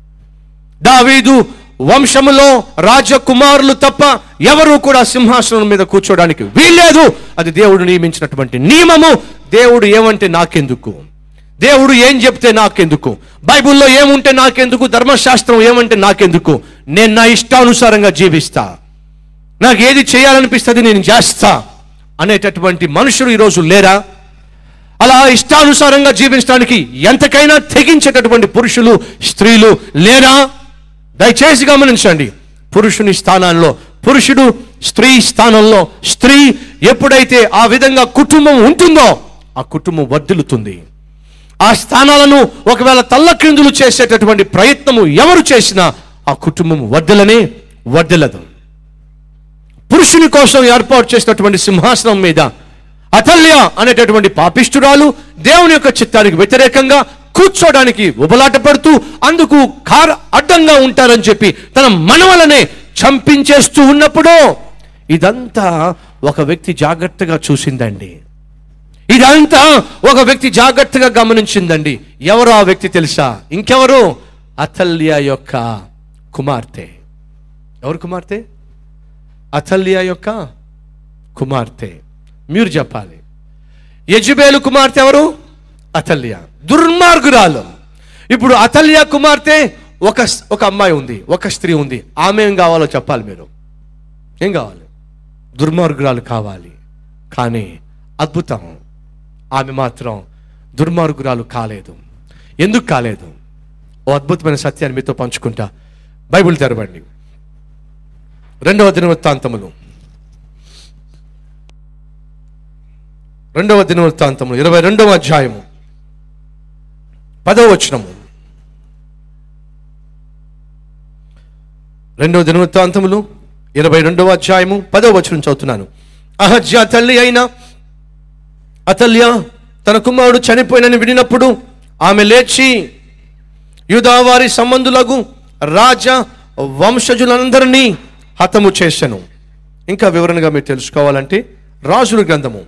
దావీదు వంశములో రాజకుమారులు తప్ప ఎవరు కూడా సింహాసనం మీద కూర్చోడానికి వీల్లేదు. అది దేవుడు నియమించినటువంటి నియమము. దేవుడు ఏమంటే నాకెందుకు, దేవుడు ఏం చెప్తే నాకెందుకు, బైబిల్లో ఏముంటే నాకెందుకు, ధర్మశాస్త్రం ఏమంటే నాకెందుకు, నేను నా ఇష్టానుసారంగా జీవిస్తా, నాకు ఏది చేయాలనిపిస్తుంది నేను చేస్తా అనేటటువంటి మనుషులు ఈరోజు లేరా? అలా ఇష్టానుసారంగా జీవించడానికి ఎంతకైనా తెగించేటటువంటి పురుషులు, స్త్రీలు లేరా? దయచేసి గమనించండి. పురుషుని స్థానంలో పురుషుడు, స్త్రీ స్థానంలో స్త్రీ ఎప్పుడైతే ఆ విధంగా కుటుంబం ఉంటుందో ఆ కుటుంబం వర్ధిల్లుతుంది. ఆ స్థానాలను ఒకవేళ తల్లక్రిందులు చేసేటటువంటి ప్రయత్నము ఎవరు చేసినా ఆ కుటుంబం వర్ధిల్లనే వర్ధిల్లదు. పురుషుని కోసం ఏర్పాటు చేసినటువంటి సింహాసనం మీద అతల్య అనేటటువంటి పాపిష్టురాలు దేవుని యొక్క చిత్తానికి వ్యతిరేకంగా కూర్చోడానికి ఉబలాట పడుతూ అందుకు కార అడ్డంగా ఉంటారని చెప్పి తన మనవలనే చంపించేస్తూ ఉన్నప్పుడు ఇదంతా ఒక వ్యక్తి జాగ్రత్తగా చూసిందండి. ఇదంతా ఒక వ్యక్తి జాగ్రత్తగా గమనించిందండి. ఎవరు ఆ వ్యక్తి తెలుసా? ఇంకెవరు? అతల్య యొక్క కుమార్తె. ఎవరు కుమార్తె? అతల్య యొక్క కుమార్తె. మీరు చెప్పాలి. యెజబెలు కుమార్తె ఎవరు? అతల్య. దుర్మార్గురాలు. ఇప్పుడు అతల్య కుమార్తె ఒక ఒక అమ్మాయి ఉంది, ఒక స్త్రీ ఉంది. ఆమె ఏం కావాలో చెప్పాలి మీరు. ఏం కావాలి? దుర్మార్గురాలు కావాలి. కానీ అద్భుతం, ఆమె మాత్రం దుర్మార్గురాలు కాలేదు. ఎందుకు కాలేదు? ఓ అద్భుతమైన సత్యాన్ని మీతో పంచుకుంటా. బైబిల్ తెరవండి. రెండవ దినవృత్తాంతములు రెండవ దినవృత్తాంతములు ఇరవై రెండవ అధ్యాయము పదవ వచనము. రెండవ దినవృత్తాంతములు ఇరవై రెండవ అధ్యాయము పదవ వచనం చదువుతున్నాను. అహజ్యా తల్లి అయిన అతల్య తన కుమారుడు చనిపోయినని వినినప్పుడు ఆమె లేచి యూదావారి సంబంధులకు రాజ వంశజులందరినీ హతము చేసెను. ఇంకా వివరణగా మీరు తెలుసుకోవాలంటే రాజుల గ్రంథము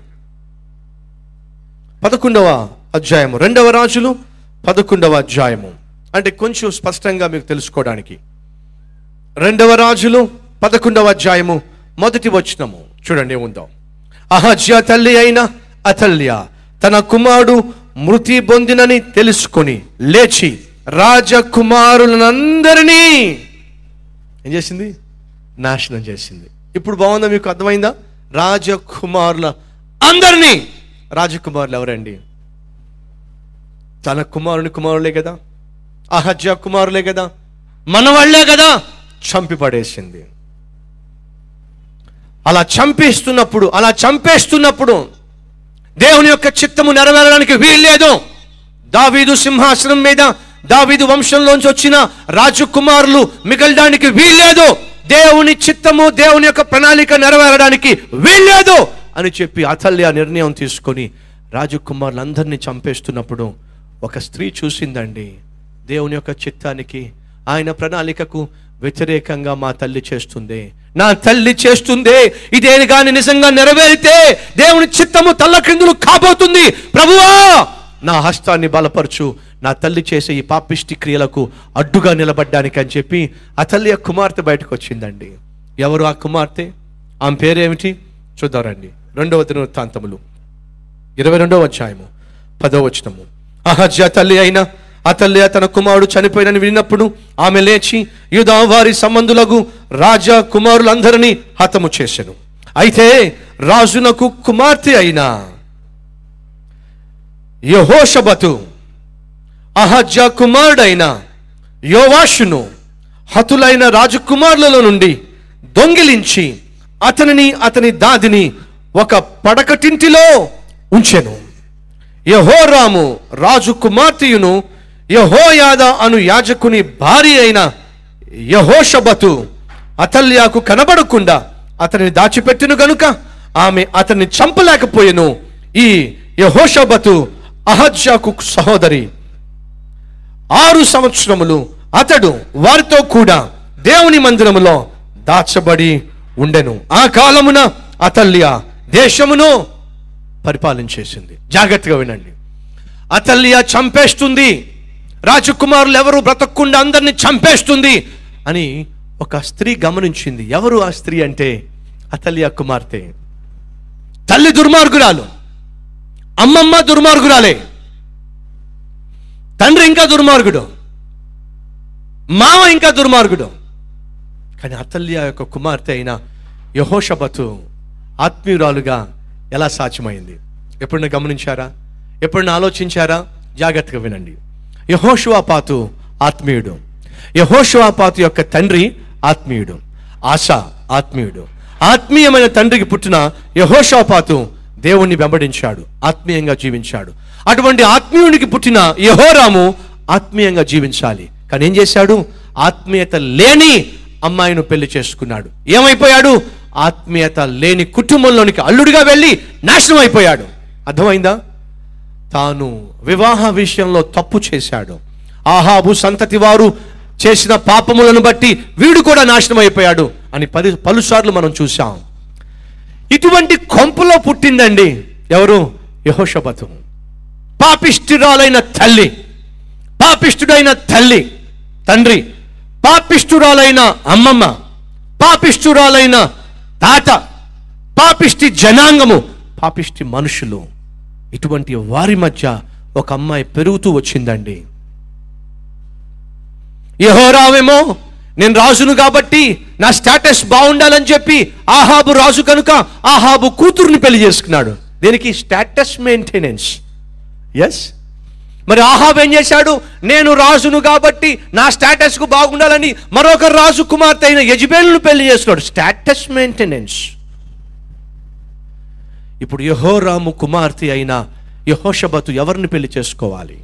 పదకొండవ అధ్యాయము, రెండవ రాజులు పదకొండవ అధ్యాయము. అంటే కొంచెం స్పష్టంగా మీకు తెలుసుకోవడానికి రెండవ రాజులు పదకొండవ అధ్యాయము మొదటి వచనము చూడండి. ఏముందో? అహజ్యా తల్లి అయిన అతల్య తన కుమారుడు మృతి పొందినని తెలుసుకొని లేచి రాజకుమారులందరినీ ఏం చేసింది? నాశనం చేసింది. ఇప్పుడు బాగుందా? మీకు అర్థమైందా? రాజకుమారుల అందరినీ. రాజకుమారులు ఎవరండి? తన కుమారుని కుమారులే కదా, అహజ్యా కుమారులే కదా, మన వాళ్ళే కదా. చంపి పడేసింది. అలా చంపేస్తున్నప్పుడు అలా చంపేస్తున్నప్పుడు దేవుని యొక్క చిత్తము నెరవేరడానికి వీల్లేదు. దావీదు సింహాసనం మీద దావీదు వంశంలోంచి వచ్చిన రాజకుమారులు మిగలడానికి వీల్లేదు. దేవుని చిత్తము, దేవుని యొక్క ప్రణాళిక నెరవేరడానికి వీల్లేదు అని చెప్పి అతల్య నిర్ణయం తీసుకొని రాజకుమారులందరినీ చంపేస్తున్నప్పుడు ఒక స్త్రీ చూసిందండి. దేవుని యొక్క చిత్తానికి, ఆయన ప్రణాళికకు వ్యతిరేకంగా మా తల్లి చేస్తుంది, నా తల్లి చేస్తుంది. ఇదేని కానీ నిజంగా నెరవేరితే దేవుని చిత్తము తల్లక్రిందులు కాబోతుంది. ప్రభువా, నా హస్తాన్ని బలపరచు, నా తల్లి చేసే ఈ పాపిష్టి క్రియలకు అడ్డుగా నిలబడ్డానికి అని చెప్పి అతల్య కుమార్తె బయటకు వచ్చిందండి. ఎవరు ఆ కుమార్తె? ఆమె పేరేమిటి చూద్దారండి. రెండవ దినవృత్తాంతములు ఇరవై రెండవ అధ్యాయము పదో వచనము. అహజ్యా తల్లి అయిన అతల్య తన కుమారుడు చనిపోయినని విన్నప్పుడు ఆమె లేచి యూదా వారి సంబంధులకు రాజా కుమారులందరినీ హతము చేసెను. అయితే రాజునకు కుమార్తె అయిన యెహోషబతు అహజ్యా కుమారుడైన యోవాషును హతులైన రాజకుమారులలో నుండి దొంగిలించి అతనిని అతని దాదిని ఒక పడకటింటిలో ఉంచెను. యెహోరాము రాజు కుమార్తెయును యెహోయాద అను యాజకుని భార్య అయిన యెహోషబతు అతల్యాకు కనబడకుండా అతనిని దాచిపెట్టును గనుక ఆమె అతన్ని చంపలేకపోయెను. ఈ యెహోషబతు అహజ్యాకు సహోదరి. ఆరు సంవత్సరములు అతడు వారితో కూడా దేవుని మందిరములో దాచబడి ఉండెను. ఆ కాలమున అతల్య దేశమును పరిపాలించేసింది. జాగ్రత్తగా వినండి. అతల్య చంపేస్తుంది, రాజకుమారులు ఎవరు బ్రతకకుండా అందరినీ చంపేస్తుంది అని ఒక స్త్రీ గమనించింది. ఎవరు ఆ స్త్రీ అంటే అతల్య కుమార్తె. తల్లి దుర్మార్గురాలు, అమ్మమ్మ దుర్మార్గురాలే, తండ్రి ఇంకా దుర్మార్గుడు, మామ ఇంకా దుర్మార్గుడు. కానీ అతల్య యొక్క కుమార్తె అయిన యెహోషబతు ఆత్మీయురాలుగా ఎలా సాధ్యమైంది? ఎప్పుడైనా గమనించారా? ఎప్పుడైనా ఆలోచించారా? జాగ్రత్తగా వినండి. యెహోషువాపాతు ఆత్మీయుడు, యెహోషువాపాతు యొక్క తండ్రి ఆత్మీయుడు, ఆసా ఆత్మీయుడు. ఆత్మీయమైన తండ్రికి పుట్టిన యెహోషువాపాతు దేవుణ్ణి వెంబడించాడు, ఆత్మీయంగా జీవించాడు. అటువంటి ఆత్మీయునికి పుట్టిన యెహోరాము ఆత్మీయంగా జీవించాలి. కానీ ఏం చేశాడు? ఆత్మీయత లేని అమ్మాయిని పెళ్లి చేసుకున్నాడు. ఏమైపోయాడు? ఆత్మీయత లేని కుటుంబంలోనికి అల్లుడిగా వెళ్ళి నాశనం అయిపోయాడు. అర్థమైందా? తాను వివాహ విషయంలో తప్పు చేశాడు. ఆహాబు సంతతి వారు చేసిన పాపములను బట్టి వీడు కూడా నాశనం అయిపోయాడు అని పది పలుసార్లు మనం చూసాం. ఇటువంటి కొంపలో పుట్టిందండి ఎవరు? యెహోషబతు. పాపిష్ఠురాలైన తల్లి, పాపిష్ఠుడైన తల్లి తండ్రి, పాపిష్ఠురాలైన అమ్మమ్మ, పాపిష్ఠురాలైన తాత, పాపిష్టి జనాంగము, పాపిష్టి మనుషులు. ఇటువంటి వారి మధ్య ఒక అమ్మాయి పెరుగుతూ వచ్చిందండి. యెహోరామేమో నేను రాజును కాబట్టి నా స్టేటస్ బాగుండాలని చెప్పి ఆహాబు రాజు కనుక ఆహాబు కూతురుని పెళ్లి చేసుకున్నాడు. దీనికి స్టేటస్ మెయింటెనెన్స్. ఎస్. మరి ఆహాబు ఏం చేశాడు? నేను రాజును కాబట్టి నా స్టేటస్ కు బాగుండాలని మరొక రాజు కుమార్తె అయిన యెజబెలును పెళ్లి చేసుకున్నాడు. Status maintenance. ఇప్పుడు యెహోరాము కుమార్తె అయిన యెహోషబతు ఎవరిని పెళ్లి చేసుకోవాలి?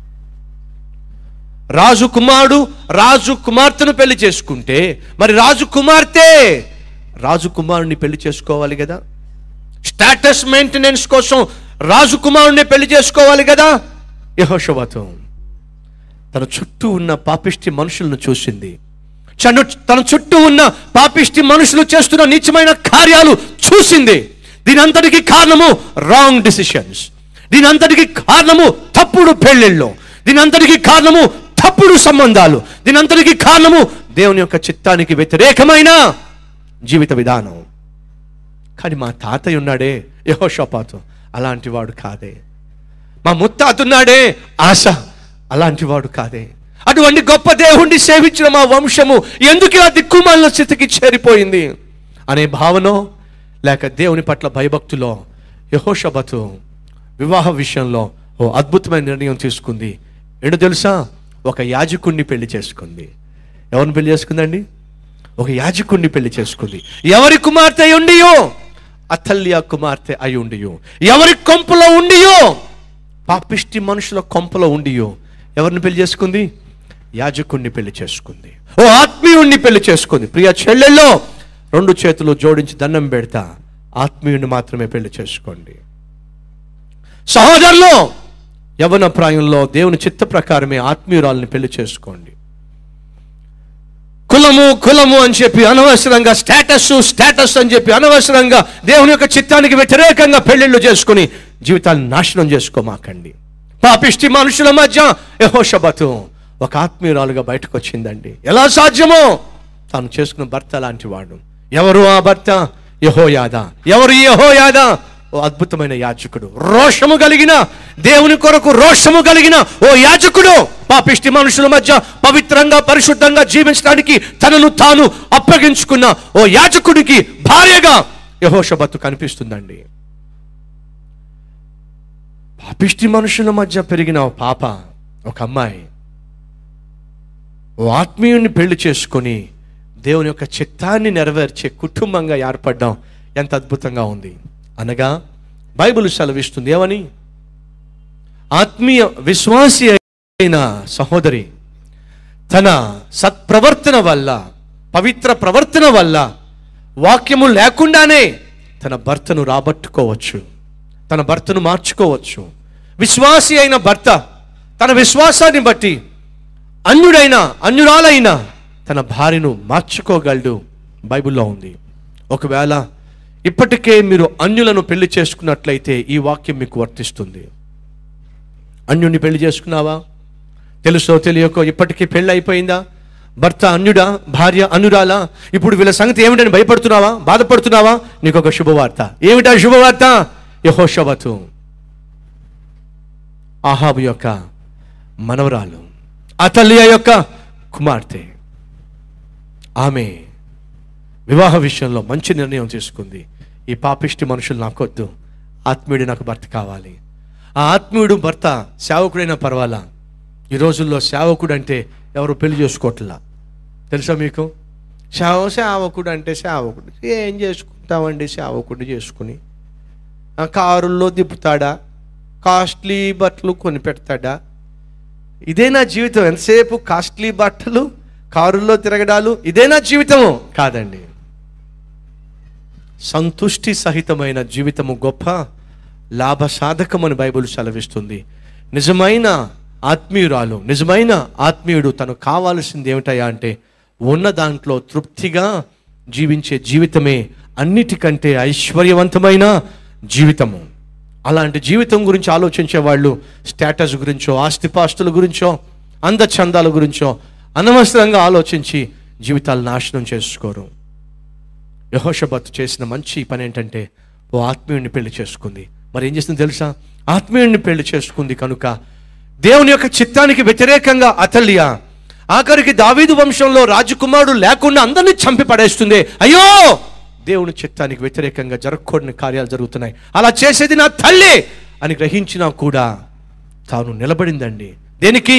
రాజు కుమారుడు రాజు కుమార్తెను పెళ్లి చేసుకుంటే మరి రాజు కుమార్తె రాజు కుమారుడిని పెళ్లి చేసుకోవాలి కదా. స్టేటస్ మెయింటెనెన్స్ కోసం రాజు కుమారుడిని పెళ్లి చేసుకోవాలి కదా. యెహోషబతు తన చుట్టూ ఉన్న పాపిష్టి మనుషులను చూసింది. తన చుట్టూ ఉన్న పాపిష్టి మనుషులు చేస్తున్న నీచమైన కార్యాలు చూసింది. దీనంతటికి కారణము రాంగ్ డిసిషన్స్, దీనంతటికి కారణము తప్పుడు పెళ్లిళ్ళు, దీనంతటికి కారణము తప్పుడు సంబంధాలు, దీనంతటికి కారణము దేవుని యొక్క చిత్తానికి వ్యతిరేకమైన జీవిత విధానం. కానీ మా తాతయ్య ఉన్నాడే యెహోషాపాతు, అలాంటి వాడు కాదే. మా ముత్తాత ఉన్నాడే ఆశ, అలాంటి వాడు కాదే. అటువంటి గొప్ప దేవుణ్ణి సేవించిన మా వంశము ఎందుకు ఇలా దిక్కుమాలిన స్థితికి చేరిపోయింది అనే భావనో లేక దేవుని పట్ల భయభక్తులో యెహోషాపాతు వివాహ విషయంలో ఓ అద్భుతమైన నిర్ణయం తీసుకుంది. ఏంటో తెలుసా? ఒక యాజకుడిని పెళ్లి చేసుకుంది. ఎవరిని పెళ్లి చేసుకుందండి? ఒక యాజకుడిని పెళ్లి చేసుకుంది. ఎవరి కుమార్తె అయి ఉండియో? అతల్య కుమార్తె అయి ఉండియో. ఎవరి కొంపలో ఉండియో? పాపిష్టి మనుషుల కొంపలో ఉండియో ఎవరిని పెళ్లి చేసుకుంది? యాజకుడిని పెళ్లి చేసుకుంది. ఓ ఆత్మీయుణ్ణి పెళ్లి చేసుకుంది. ప్రియ చెల్లెల్లో రెండు చేతులు జోడించి దండం పెడతా, ఆత్మీయుని మాత్రమే పెళ్లి చేసుకోండి. సహోదరులు, యవ్వన ప్రాయంలో దేవుని చిత్త ప్రకారమే ఆత్మీయురాలని పెళ్లి చేసుకోండి. కులము కులము అని చెప్పి అనవసరంగా స్టేటస్ స్టేటస్ అని చెప్పి అనవసరంగా దేవుని యొక్క చిత్తానికి వ్యతిరేకంగా పెళ్లిళ్ళు చేసుకుని జీవితాన్ని నాశనం చేసుకోమాకండి. పాపిష్టి మనుషుల మధ్య యెహోషాపాతు ఒక ఆత్మీయురాలుగా బయటకు వచ్చిందండి. ఎలా సాధ్యమో? తాను చేసుకున్న భర్త లాంటి వాడు. ఎవరు ఆ భర్త? యెహోయాదా. ఎవరు యెహోయాదా? ఓ అద్భుతమైన యాజకుడు, రోషము కలిగిన దేవుని కొరకు రోషము కలిగిన ఓ యాజకుడు పాపిష్టి మనుషుల మధ్య పవిత్రంగా పరిశుద్ధంగా జీవించడానికి తనను తాను అప్పగించుకున్న ఓ యాజకుడికి భార్యగా యెహోషాబాతు కనిపిస్తుందండి. పాపిష్టి మనుషుల మధ్య పెరిగిన ఓ పాప, ఒక అమ్మాయి ఓ ఆత్మీయుని పెళ్లి చేసుకొని దేవుని యొక్క చిత్తాన్ని నెరవేర్చే కుటుంబంగా ఏర్పడడం ఎంత అద్భుతంగా ఉంది. అనగా బైబిల్ సెలవిస్తుంది ఏమని, ఆత్మీయ విశ్వాసి అయిన సహోదరి తన సత్ప్రవర్తన వల్ల, పవిత్ర ప్రవర్తన వల్ల, వాక్యము లేకుండానే తన భర్తను రాబట్టుకోవచ్చు, తన భర్తను మార్చుకోవచ్చు. విశ్వాసి అయిన భర్త తన విశ్వాసాన్ని బట్టి అన్యుడైన అన్యురాలైన తన భార్యను మార్చుకోగలడు, బైబిల్లో ఉంది. ఒకవేళ ఇప్పటికే మీరు అన్యులను పెళ్లి చేసుకున్నట్లయితే ఈ వాక్యం మీకు వర్తిస్తుంది. అన్యుని పెళ్లి చేసుకున్నావా? తెలుసో తెలియకో ఇప్పటికీ పెళ్ళి అయిపోయిందా? భర్త అన్యుడా, భార్య అనురాలా? ఇప్పుడు వీళ్ళ సంగతి ఏమిటని భయపడుతున్నావా, బాధపడుతున్నావా? నీకు ఒక శుభవార్త. ఏమిటా శుభవార్త? యెహోషాబాతు అహాబు యొక్క మనవరాలు, అతల్యా యొక్క కుమార్తె. ఆమె వివాహ విషయంలో మంచి నిర్ణయం తీసుకుంది. ఈ పాపిష్టి మనుషులు నాకొద్దు, ఆత్మీయుడు నాకు భర్త కావాలి. ఆ ఆత్మీయుడు భర్త సేవకుడైనా పర్వాలా. ఈ రోజుల్లో సేవకుడు అంటే ఎవరు పెళ్లి చేసుకోవట్లా, తెలుసా మీకు? సేవ సేవకుడు అంటే సేవకుడు ఏం చేసుకుంటామండి? సేవకుడు చేసుకుని కారుల్లో దిప్పుతాడా, కాస్ట్లీ బట్టలు కొని పెడతాడా? ఇదేనా జీవితం? ఎంతసేపు కాస్ట్లీ బట్టలు, కారుల్లో తిరగడాలు, ఇదేనా జీవితము? కాదండి. సంతుష్టి సహితమైన జీవితము గొప్ప లాభసాధకమని బైబిల్ సెలవిస్తుంది. నిజమైన ఆత్మీయురాలు, నిజమైన ఆత్మీయుడు తనకు కావాల్సింది ఏమిటయా అంటే ఉన్న దాంట్లో తృప్తిగా జీవించే జీవితమే అన్నిటికంటే ఐశ్వర్యవంతమైన జీవితము. అలాంటి జీవితం గురించి ఆలోచించే వాళ్ళు స్టేటస్ గురించో, ఆస్తిపాస్తుల గురించో, అందచందాల గురించో అనవసరంగా ఆలోచించి జీవితాలు నాశనం చేసుకోరు. యెహోషాబాతు చేసిన మంచి పని ఏంటంటే ఓ ఆత్మీయుడిని పెళ్లి చేసుకుంది. మరి ఏం చేస్తుంది తెలుసా? ఆత్మీయుడిని పెళ్లి చేసుకుంది కనుక దేవుని యొక్క చిత్తానికి వ్యతిరేకంగా అతల్యా ఆఖరికి దావీదు వంశంలో రాజకుమారుడు లేకుండా అందరినీ చంపి పడేస్తుంది. అయ్యో, దేవుని చిత్తానికి వ్యతిరేకంగా జరగకూడని కార్యాలు జరుగుతున్నాయి, అలా చేసేది నా తల్లి అని గ్రహించినా కూడా తాను నిలబడిందండి. దేనికి?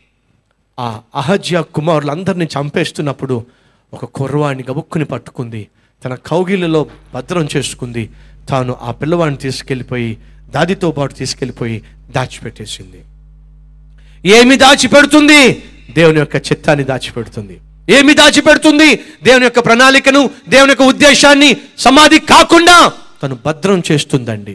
ఆ అహజ్యా కుమారులందరినీ చంపేస్తున్నప్పుడు ఒక కుర్రవాడిని గబుక్కుని పట్టుకుంది, తన కౌగిలిలో భద్రం చేసుకుంది. తాను ఆ పిల్లవాడిని తీసుకెళ్ళిపోయి దాదితో పాటు తీసుకెళ్ళిపోయి దాచిపెట్టేసింది. ఏమి దాచిపెడుతుంది? దేవుని యొక్క చిత్తాన్ని దాచిపెడుతుంది. ఏమి దాచిపెడుతుంది? దేవుని యొక్క ప్రణాళికను, దేవుని యొక్క ఉద్దేశాన్ని సమాధి కాకుండా తను భద్రం చేస్తుందండి.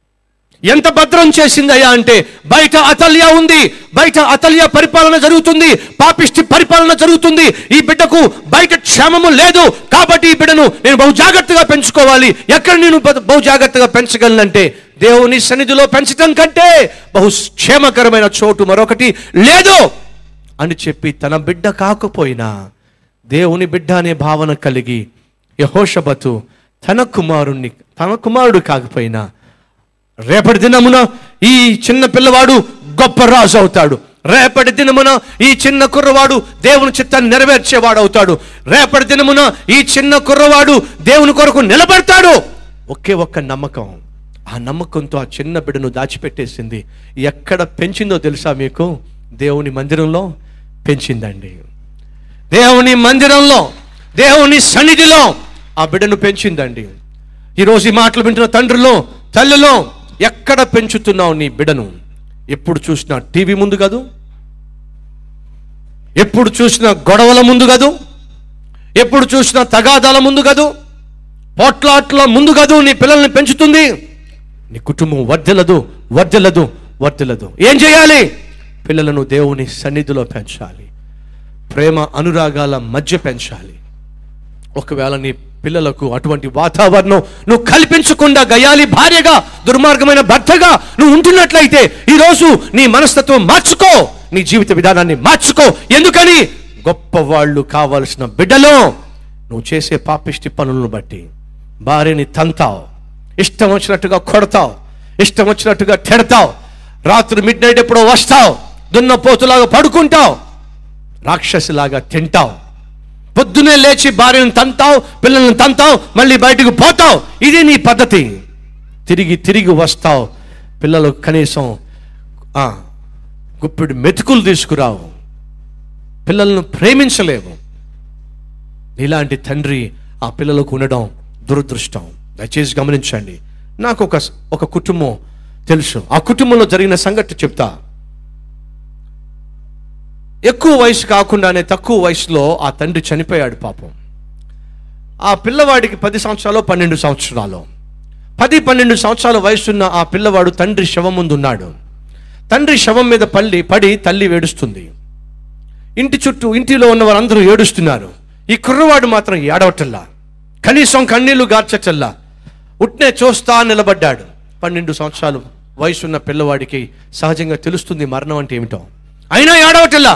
ఎంత భద్రం చేసిందయ్యా అంటే బయట అతల్యా ఉంది, బయట అతల్యా పరిపాలన జరుగుతుంది, పాపిష్టి పరిపాలన జరుగుతుంది. ఈ బిడ్డకు బయట క్షేమము లేదు కాబట్టి ఈ బిడ్డను నేను బహు జాగ్రత్తగా పెంచుకోవాలి. ఎక్కడ నేను బహు జాగ్రత్తగా పెంచగలనంటే దేవుని సన్నిధిలో పెంచడం కంటే బహు క్షేమకరమైన చోటు మరొకటి లేదు అని చెప్పి తన బిడ్డ కాకపోయినా దేవుని బిడ్డ అనే భావన కలిగి యెహోషాబాతు తన కుమారుణ్ణి, తన కుమారుడు కాకపోయినా రేపటి దినమున ఈ చిన్న పిల్లవాడు గొప్ప రాజు అవుతాడు, రేపటి దినమున ఈ చిన్న కుర్రవాడు దేవుని చిత్తాన్ని నెరవేర్చేవాడు అవుతాడు, రేపటి దినమున ఈ చిన్న కుర్రవాడు దేవుని కొరకు నిలబడతాడు. ఒకే ఒక్క నమ్మకం, ఆ నమ్మకంతో ఆ చిన్న బిడ్డను దాచిపెట్టేసింది. ఎక్కడ పెంచిందో తెలుసా మీకు? దేవుని మందిరంలో పెంచిందండి. దేవుని మందిరంలో, దేవుని సన్నిధిలో ఆ బిడ్డను పెంచిందండి. ఈరోజు ఈ మాటలు వింటున్న తండ్రిలో, తల్లిలో ఎక్కడ పెంచుతున్నావు నీ బిడ్డను? ఎప్పుడు చూసినా టీవీ ముందు కాదు, ఎప్పుడు చూసినా గొడవల ముందు కాదు, ఎప్పుడు చూసినా తగాదాల ముందు కాదు, పోట్లాట్ల ముందు కాదు నీ పిల్లల్ని పెంచుతుంది. నీ కుటుంబం వర్ధిల్లదు, వర్ధిల్లదు, వర్ధిల్లదు. ఏం చేయాలి? పిల్లలను దేవుని సన్నిధిలో పెంచాలి, ప్రేమ అనురాగాల మధ్య పెంచాలి. ఒకవేళ నీ పిల్లలకు అటువంటి వాతావరణం నువ్వు కల్పించకుండా గయాలి భార్యగా, దుర్మార్గమైన భర్తగా నువ్వు ఉంటున్నట్లయితే ఈరోజు నీ మనస్తత్వం మార్చుకో, నీ జీవిత విధానాన్ని మార్చుకో. ఎందుకని? గొప్పవాళ్ళు కావాల్సిన బిడ్డలో నువ్వు చేసే పాపిష్టి పనులను బట్టి భార్యని తంతావు, ఇష్టం వచ్చినట్టుగా కొడతావు, ఇష్టం వచ్చినట్టుగా తిడతావు, రాత్రి మిడ్ నైట్ ఎప్పుడో వస్తావు, దున్నపోతులాగా పడుకుంటావు, రాక్షసిలాగా తింటావు, పొద్దునే లేచి భార్యను తంతావు, పిల్లల్ని తంతావు, మళ్ళీ బయటకు పోతావు. ఇది నీ పద్ధతి. తిరిగి తిరిగి వస్తావు, పిల్లలు కనీసం గుప్పిడి మెతుకులు తీసుకురావు, పిల్లలను ప్రేమించలేవు. ఇలాంటి తండ్రి ఆ పిల్లలకు ఉండడం దురదృష్టం. దయచేసి గమనించండి. నాకు ఒక ఒక కుటుంబం తెలుసు. ఆ కుటుంబంలో జరిగిన సంఘటన చెప్తా. ఎక్కువ వయసు కాకుండానే తక్కువ వయసులో ఆ తండ్రి చనిపోయాడు పాపం. ఆ పిల్లవాడికి పది సంవత్సరాలు పన్నెండు సంవత్సరాలు పది పన్నెండు సంవత్సరాల వయసున్న ఆ పిల్లవాడు తండ్రి శవం ముందు ఉన్నాడు. తండ్రి శవం మీద పల్లి పడి తల్లి ఏడుస్తుంది. ఇంటి చుట్టూ ఇంటిలో ఉన్న వారందరూ ఏడుస్తున్నారు. ఈ కుర్రవాడు మాత్రం ఏడవటల్లా, కనీసం కన్నీళ్లు గార్చటల్లా, ఉట్నే చూస్తా నిలబడ్డాడు. పన్నెండు సంవత్సరాలు వయసున్న పిల్లవాడికి సహజంగా తెలుస్తుంది మరణం అంటే ఏమిటో. అయినా ఏడవటల్లా.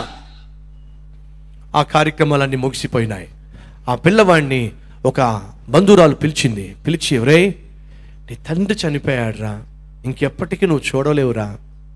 ఆ కార్యక్రమాలన్నీ ముగిసిపోయినాయి. ఆ పిల్లవాడిని ఒక బంధురాలు పిలిచింది. పిలిచి, ఎవరే నీ తండ్రి చనిపోయాడురా, ఇంకెప్పటికీ నువ్వు చూడలేవురా,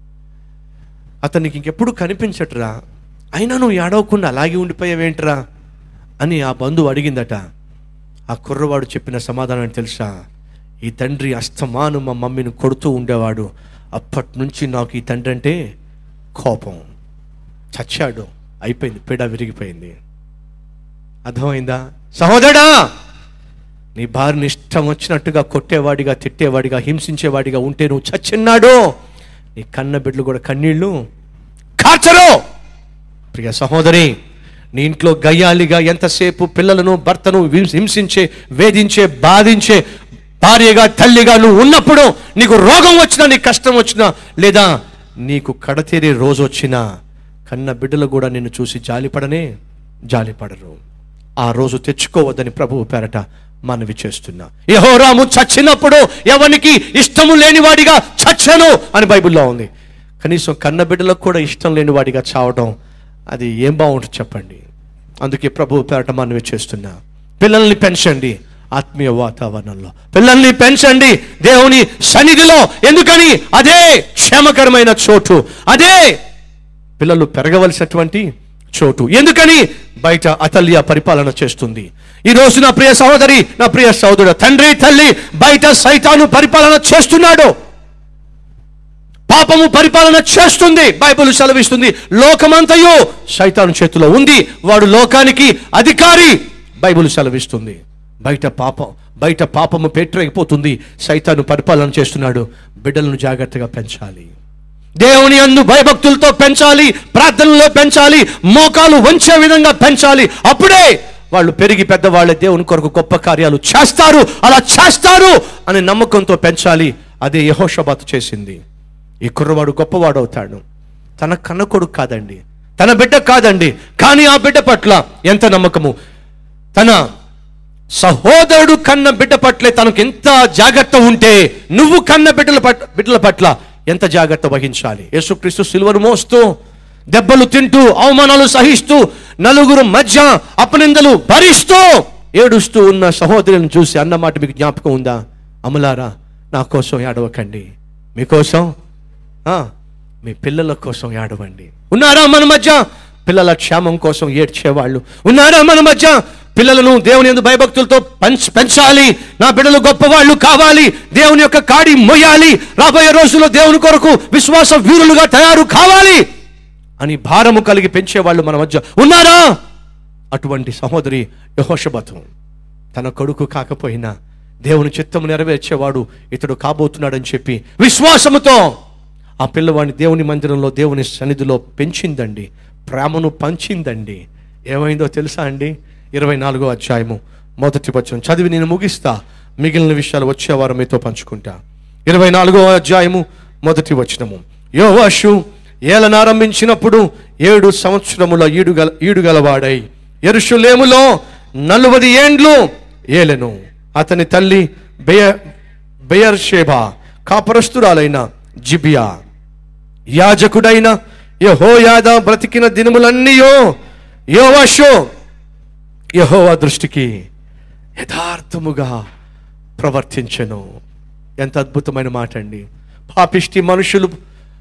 అతనికి ఇంకెప్పుడు కనిపించట్రా, అయినా నువ్వు ఏడవకుండా అలాగే ఉండిపోయావేంట్రా అని ఆ బంధువు అడిగిందట. ఆ కుర్రవాడు చెప్పిన సమాధానం తెలుసా? ఈ తండ్రి అస్తమాను మా మమ్మీని కొడుతూ ఉండేవాడు, అప్పటి నుంచి నాకు ఈ తండ్రి అంటే కోపం. చచ్చాడు, అయిపోయింది, పీడ విరిగిపోయింది. అర్థమైందా సహోదరుడా? నీ భార్యని ఇష్టం వచ్చినట్టుగా కొట్టేవాడిగా, తిట్టేవాడిగా, హింసించేవాడిగా ఉంటే నువ్వు చచ్చిన్నాడు. నీ కన్న బిడ్డలు కూడా కన్నీళ్ళు కార్చరు. ప్రియ సహోదరి, నీ ఇంట్లో గయ్యాలిగా ఎంతసేపు పిల్లలను భర్తను హింసించే, వేధించే, బాధించే భార్యగా, తల్లిగా నువ్వు ఉన్నప్పుడు నీకు రోగం వచ్చినా, నీకు కష్టం వచ్చినా, లేదా నీకు కడతేరే రోజు వచ్చినా కన్న బిడ్డలు కూడా నిన్ను చూసి జాలిపడనే జాలిపడరు. ఆ రోజు తెచ్చుకోవద్దని ప్రభువు పేరట మనవి చేస్తున్నా. యెహోరాము చచ్చినప్పుడు ఎవరికి ఇష్టము లేనివాడిగా చచ్చను అని బైబిల్లో ఉంది. కనీసం కన్న బిడ్డలకు కూడా ఇష్టం లేనివాడిగా చావడం అది ఏం బాగుంటుంది చెప్పండి. అందుకే ప్రభువు పేరట మనవి చేస్తున్నా. పిల్లల్ని పెంచండి ఆత్మీయ వాతావరణంలో, పిల్లల్ని పెంచండి దేవుని సన్నిధిలో. ఎందుకని? అదే క్షేమకరమైన చోటు, అదే పిల్లలు పెరగవలసినటువంటి చోటు. ఎందుకని? బయట అతల్య పరిపాలన చేస్తుంది. ఈ రోజు నా ప్రియ సహోదరి, నా ప్రియ సహోదరుడు, తండ్రి తల్లి బయట సైతాను పరిపాలన చేస్తున్నాడు. పాపము పరిపాలన చేస్తుంది. బైబిల్ సెలవిస్తుంది లోకమంతయు సైతాను చేతిలో ఉంది, వాడు లోకానికి అధికారి. బైబిల్ సెలవిస్తుంది. బయట పాపం బయట పాపము పెట్టరైపోతుంది, సైతాను పరిపాలన చేస్తున్నాడు. బిడ్డలను జాగ్రత్తగా పెంచాలి, దేవుని యందు భయభక్తులతో పెంచాలి, ప్రార్థనలో పెంచాలి, మోకాలు వంచే విధంగా పెంచాలి. అప్పుడే వాళ్ళు పెరిగి పెద్దవాళ్ళే దేవుని కొరకు గొప్ప కార్యాలు చేస్తారు. అలా చేస్తారు అనే నమ్మకంతో పెంచాలి. అదే యెహోషాబాతు చేసింది. ఈ కుర్రవాడు గొప్పవాడు అవుతాడు. తన కన్న కొడుకు కాదండి, తన బిడ్డ కాదండి, కానీ ఆ బిడ్డ పట్ల ఎంత నమ్మకము. తన సహోదరుడు కన్న బిడ్డ పట్లే తనకు ఎంత జాగ్రత్త ఉంటే నువ్వు కన్న బిడ్డల పట్ల బిడ్డల పట్ల ఎంత జాగ్రత్త వహించాలి. యేసుక్రీస్తు సిలువను మోస్తూ, దెబ్బలు తింటూ, అవమానాలు సహిస్తూ, నలుగురు మధ్య అపనిందలు భరిస్తూ ఏడుస్తూ ఉన్న సహోదరులను చూసి అన్నమాట మీకు జ్ఞాపకం ఉందా? అమలారా, నా కోసం ఏడవకండి, మీకోసం మీ పిల్లల కోసం ఏడవండి. ఉన్నారా మన మధ్య పిల్లల క్షేమం కోసం ఏడ్చేవాళ్ళు? ఉన్నారా మన మధ్య? పిల్లలను దేవుని యందు భయభక్తులతో పెంచ పెంచాలి నా బిడ్డలు గొప్పవాళ్ళు కావాలి, దేవుని యొక్క కాడి మొయ్యాలి, రాబోయే రోజుల్లో దేవుని కొరకు విశ్వాస వీరులుగా తయారు కావాలి అని భారము కలిగి పెంచేవాళ్ళు మన మధ్య ఉన్నారా? అటువంటి సహోదరి యెహోషాబాతు తన కొడుకు కాకపోయినా దేవుని చిత్తము నెరవేర్చేవాడు ఇతడు కాబోతున్నాడని చెప్పి విశ్వాసముతో ఆ పిల్లవాడిని దేవుని మందిరంలో, దేవుని సన్నిధిలో పెంచిందండి, ప్రేమను పంచిందండి. ఏమైందో తెలుసా అండి? ఇరవై నాలుగో అధ్యాయము మొదటి వచనం చదివి నేను ముగిస్తా, మిగిలిన విషయాలు వచ్చేవారు మీతో పంచుకుంటా. ఇరవై నాలుగో అధ్యాయము మొదటి వచనము. యోవాషు ఏలనారంభించినప్పుడు ఏడు సంవత్సరముల ఈడుగల ఈడుగలవాడై యెరూషలేములో నలువది ఏండ్లు ఏలెను. అతని తల్లి బెయ బెయర్షేబా కాపరస్తురాలైన జిబియా. యాజకుడైన యెహోయాదా బ్రతికిన దినములన్నీయో యోవాషు యెహోవా దృష్టికి యథార్థముగా ప్రవర్తించెను. ఎంత అద్భుతమైన మాట అండి. పాపిష్టి మనుషులు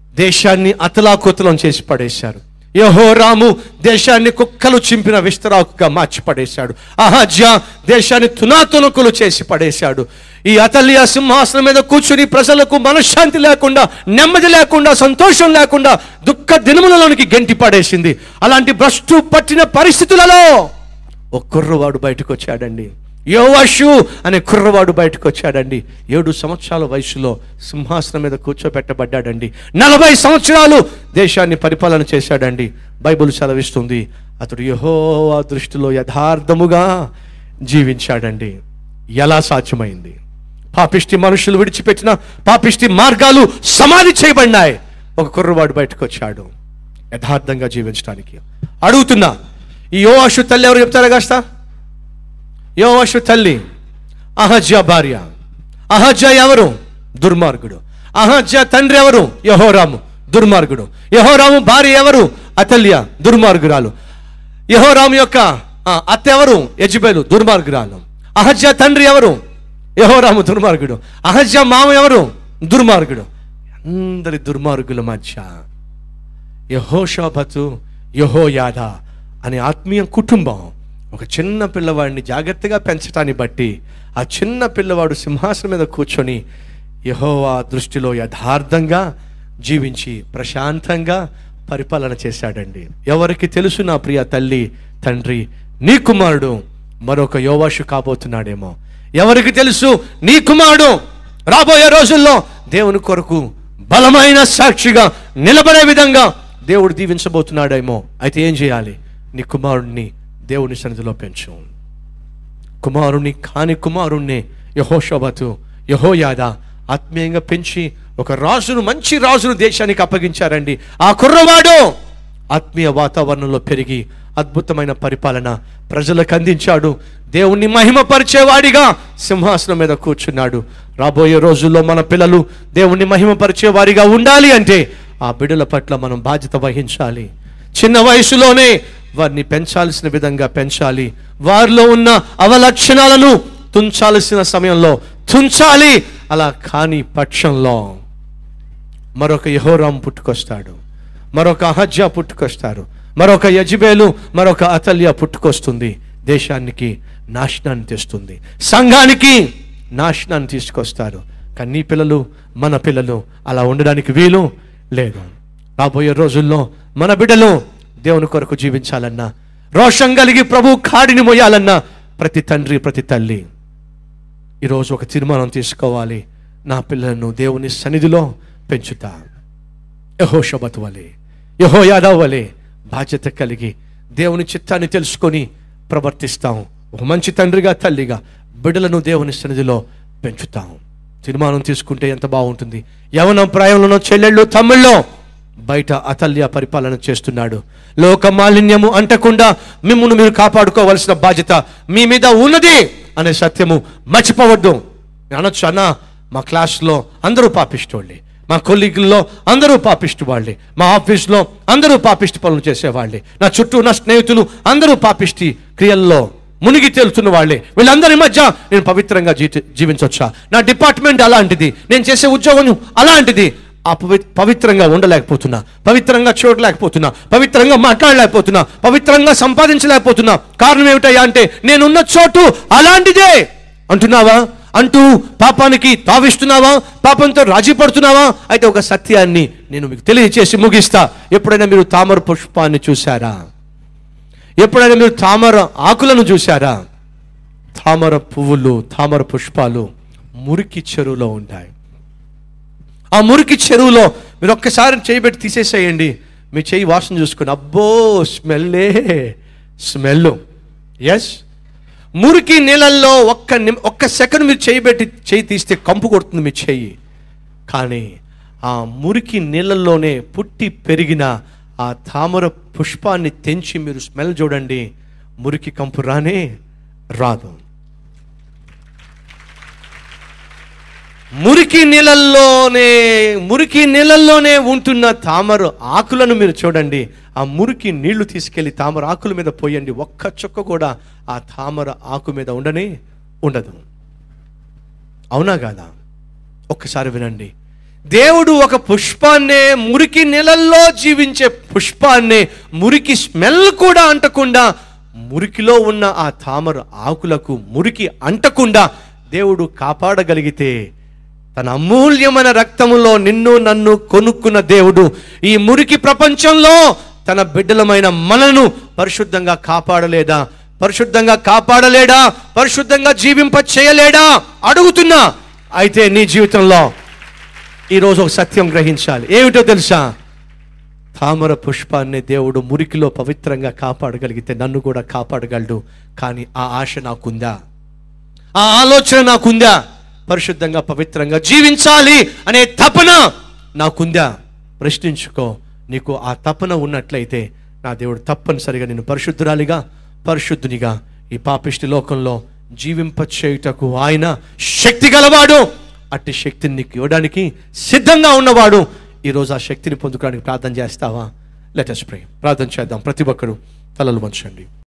దేశాన్ని అతలాకుతలం చేసి పడేశారు. యెహోరాము దేశాన్ని కుక్కలు చింపిన విస్తరాకుగా మార్చి పడేశాడు. అహజ్యా దేశాన్ని తునాతునకులు చేసి పడేశాడు. ఈ అతల్యా సింహాసనం మీద కూర్చుని ప్రజలకు మనశ్శాంతి లేకుండా, నెమ్మది లేకుండా, సంతోషం లేకుండా దుఃఖ దినములలోనికి గెంటి పడేసింది. అలాంటి భ్రష్టు పట్టిన పరిస్థితులలో ఒక కుర్రవాడు బయటకు వచ్చాడండి. యోవాషు అనే కుర్రవాడు బయటకు వచ్చాడండి. ఏడు సంవత్సరాల వయసులో సింహాసనం మీద కూర్చోబెట్టబడ్డాడండి. నలభై సంవత్సరాలు దేశాన్ని పరిపాలన చేశాడండి. బైబిల్ సెలవిస్తుంది అతడు యెహోవా దృష్టిలో యథార్థముగా జీవించాడండి. ఎలా సాధ్యమైంది? పాపిష్టి మనుషులు విడిచిపెట్టిన పాపిష్టి మార్గాలు సమాధి చేయబడినాయి. ఒక కుర్రవాడు బయటకు వచ్చాడు యథార్థంగా జీవించడానికి. అడుగుతున్నా, ఈ యోవాషు తల్లి ఎవరు చెప్తారా కాస్త? యోవాషు తల్లి అహజ్యా భార్య. అహజ్యా ఎవరు? దుర్మార్గుడు. అహజ్యా తండ్రి ఎవరు? యెహోరాము, దుర్మార్గుడు. యెహోరాము భార్య ఎవరు? అతల్యా, దుర్మార్గురాలు. యెహోరాము యొక్క అత్త ఎవరు? యెజబెలు, దుర్మార్గురాలు. అహజ్యా తండ్రి ఎవరు? యెహోరాము, దుర్మార్గుడు. అహజ్యా మామ ఎవరు? దుర్మార్గుడు. అందరి దుర్మార్గుల మధ్య యెహోషాఫతు, యెహోయాదా అనే ఆత్మీయ కుటుంబం ఒక చిన్న పిల్లవాడిని జాగ్రత్తగా పెంచటాన్ని బట్టి ఆ చిన్న పిల్లవాడు సింహాసనం మీద కూర్చొని యెహోవా దృష్టిలో యథార్థంగా జీవించి ప్రశాంతంగా పరిపాలన చేశాడండి. ఎవరికి తెలుసు నా ప్రియ తల్లి తండ్రి, నీ కుమారుడు మరొక యోవాషు కాబోతున్నాడేమో? ఎవరికి తెలుసు నీ కుమారుడు రాబోయే రోజుల్లో దేవుని కొరకు బలమైన సాక్షిగా నిలబడే విధంగా దేవుడు దీవించబోతున్నాడేమో? అయితే ఏం చేయాలి? నీ కుమారుడిని దేవుని సన్నిధిలో పెంచు. కుమారుణ్ణి కాని కుమారుణ్ణి యెహోషాఫతు, యెహోయాదా ఆత్మీయంగా పెంచి ఒక రాజును, మంచి రాజును దేశానికి అప్పగించారండి. ఆ కుర్రవాడు ఆత్మీయ వాతావరణంలో పెరిగి అద్భుతమైన పరిపాలన ప్రజలకు అందించాడు. దేవుణ్ణి మహిమపరిచేవాడిగా సింహాసనం మీద కూర్చున్నాడు. రాబోయే రోజుల్లో మన పిల్లలు దేవుణ్ణి మహిమపరిచేవారిగా ఉండాలి అంటే ఆ బిడ్డల పట్ల మనం బాధ్యత వహించాలి. చిన్న వయసులోనే వారిని పెంచాల్సిన విధంగా పెంచాలి. వారిలో ఉన్న అవలక్షణాలను తుంచాల్సిన సమయంలో తుంచాలి. అలా కాని పక్షంలో మరొక యెహోరాము పుట్టుకొస్తాడు, మరొక అహజ్యా పుట్టుకొస్తారు, మరొక యెజబెలు, మరొక అతల్యా పుట్టుకొస్తుంది. దేశానికి నాశనాన్ని తెస్తుంది, సంఘానికి నాశనాన్ని తీసుకొస్తారు. కానీ నీ పిల్లలు, మన పిల్లలు అలా ఉండడానికి వీలు లేదు. రాబోయే రోజుల్లో మన బిడ్డలు దేవుని కొరకు జీవించాలన్నా, రోషం కలిగి ప్రభు కాడిని మోయాలన్నా ప్రతి తండ్రి, ప్రతి తల్లి ఈరోజు ఒక తీర్మానం తీసుకోవాలి. నా పిల్లలను దేవుని సన్నిధిలో పెంచుతా. యెహోషాఫతు వలె, యెహోయాదా వలె బాధ్యత కలిగి దేవుని చిత్తాన్ని తెలుసుకొని ప్రవర్తిస్తాం. ఒక మంచి తండ్రిగా, తల్లిగా బిడ్డలను దేవుని సన్నిధిలో పెంచుతాం. తీర్మానం తీసుకుంటే ఎంత బాగుంటుంది. యవన ప్రాయంలో చెల్లెళ్ళు, తమ్ముళ్ళు బయట అతల్యా పరిపాలన చేస్తున్నాడు. లోక మాలిన్యము అంటకుండా మిమ్మును మీరు కాపాడుకోవాల్సిన బాధ్యత మీ మీద ఉన్నది అనే సత్యము మర్చిపోవద్దు. అనొచ్చు, అన్న మా క్లాస్లో అందరూ పాపిష్టోళ్ళే, మా కొలీగుల్లో అందరూ పాపిష్టి వాళ్ళే, మా ఆఫీస్లో అందరూ పాపిష్టి పనులు చేసేవాళ్ళే, నా చుట్టూ నా స్నేహితులు అందరూ పాపిష్టి క్రియల్లో మునిగి తేలుతున్న వాళ్ళే. వీళ్ళందరి మధ్య నేను పవిత్రంగా జీ జీవించవచ్చా? నా డిపార్ట్మెంట్ అలాంటిది, నేను చేసే ఉద్యోగం అలాంటిది. ఆ పవి పవిత్రంగా ఉండలేకపోతున్నా, పవిత్రంగా చూడలేకపోతున్నా, పవిత్రంగా మాట్లాడలేకపోతున్నా, పవిత్రంగా సంపాదించలేకపోతున్నా. కారణం ఏమిటయ్యా అంటే నేనున్న చోటు అలాంటిదే అంటున్నావా? అంటూ పాపానికి తావిస్తున్నావా? పాపంతో రాజీ పడుతున్నావా? అయితే ఒక సత్యాన్ని నేను మీకు తెలియచేసి ముగిస్తా. ఎప్పుడైనా మీరు తామర పుష్పాన్ని చూశారా? ఎప్పుడైనా మీరు తామర ఆకులను చూశారా? తామర పువ్వులు, తామర పుష్పాలు మురికి చెరువులో ఉంటాయి. ఆ మురికి చెరువులో మీరు ఒక్కసారి చేయి పెట్టి తీసేసేయండి. మీ చేయి వాసన చూసుకుని అబ్బో స్మెల్లే స్మెల్. ఎస్, మురికి నీళ్ళల్లో ఒక్క ఒక్క సెకండ్ మీరు చేయి పెట్టి చేయి తీస్తే కంపు కొడుతుంది మీ చెయ్యి. కానీ ఆ మురికి నీళ్ళల్లోనే పుట్టి పెరిగిన ఆ తామర పుష్పాన్ని తెంచి మీరు స్మెల్ చూడండి, మురికి కంపు రానే రాదు. మురికి నీళ్ళల్లోనే మురికి నీళ్ళల్లోనే ఉంటున్న తామర ఆకులను మీరు చూడండి. ఆ మురికి నీళ్లు తీసుకెళ్లి తామర ఆకుల మీద పోయండి, ఒక్క చుక్క కూడా ఆ తామర ఆకు మీద ఉండనే ఉండదు. అవునా కాదా? ఒక్కసారి వినండి. దేవుడు ఒక పుష్పాన్నే, మురికి నెలల్లో జీవించే పుష్పాన్నే, మురికి స్మెల్ కూడా అంటకుండా, మురికిలో ఉన్న ఆ తామర ఆకులకు మురికి అంటకుండా దేవుడు కాపాడగలిగితే, తన అమూల్యమైన రక్తములో నిన్ను నన్ను కొనుక్కున్న దేవుడు ఈ మురికి ప్రపంచంలో తన బిడ్డలమైన మనను పరిశుద్ధంగా కాపాడలేదా? పరిశుద్ధంగా కాపాడలేడా? పరిశుద్ధంగా జీవింప చేయలేడా? అడుగుతున్నా. అయితే నీ జీవితంలో ఈరోజు ఒక సత్యం గ్రహించాలి. ఏమిటో తెలుసా? తామర పుష్పాన్ని దేవుడు మురికిలో పవిత్రంగా కాపాడగలిగితే నన్ను కూడా కాపాడగలడు. కానీ ఆ ఆశ నాకుందా? ఆ ఆలోచన నాకుందా? పరిశుద్ధంగా పవిత్రంగా జీవించాలి అనే తపన నాకుందా? ప్రశ్నించుకో. నీకు ఆ తపన ఉన్నట్లయితే నా దేవుడు తప్పనిసరిగా నిన్ను పరిశుద్ధురాలిగా, పరిశుద్ధునిగా ఈ పాపిష్టి లోకంలో జీవింప చేయుటకు ఆయన శక్తి గలవాడు. అట్టి శక్తిని నీకు ఇవ్వడానికి సిద్ధంగా ఉన్నవాడు. ఈరోజు ఆ శక్తిని పొందుకోవడానికి ప్రార్థన చేస్తావా? Let us pray. ప్రార్థన చేద్దాం. ప్రతి ఒక్కరు తలలు వంచండి.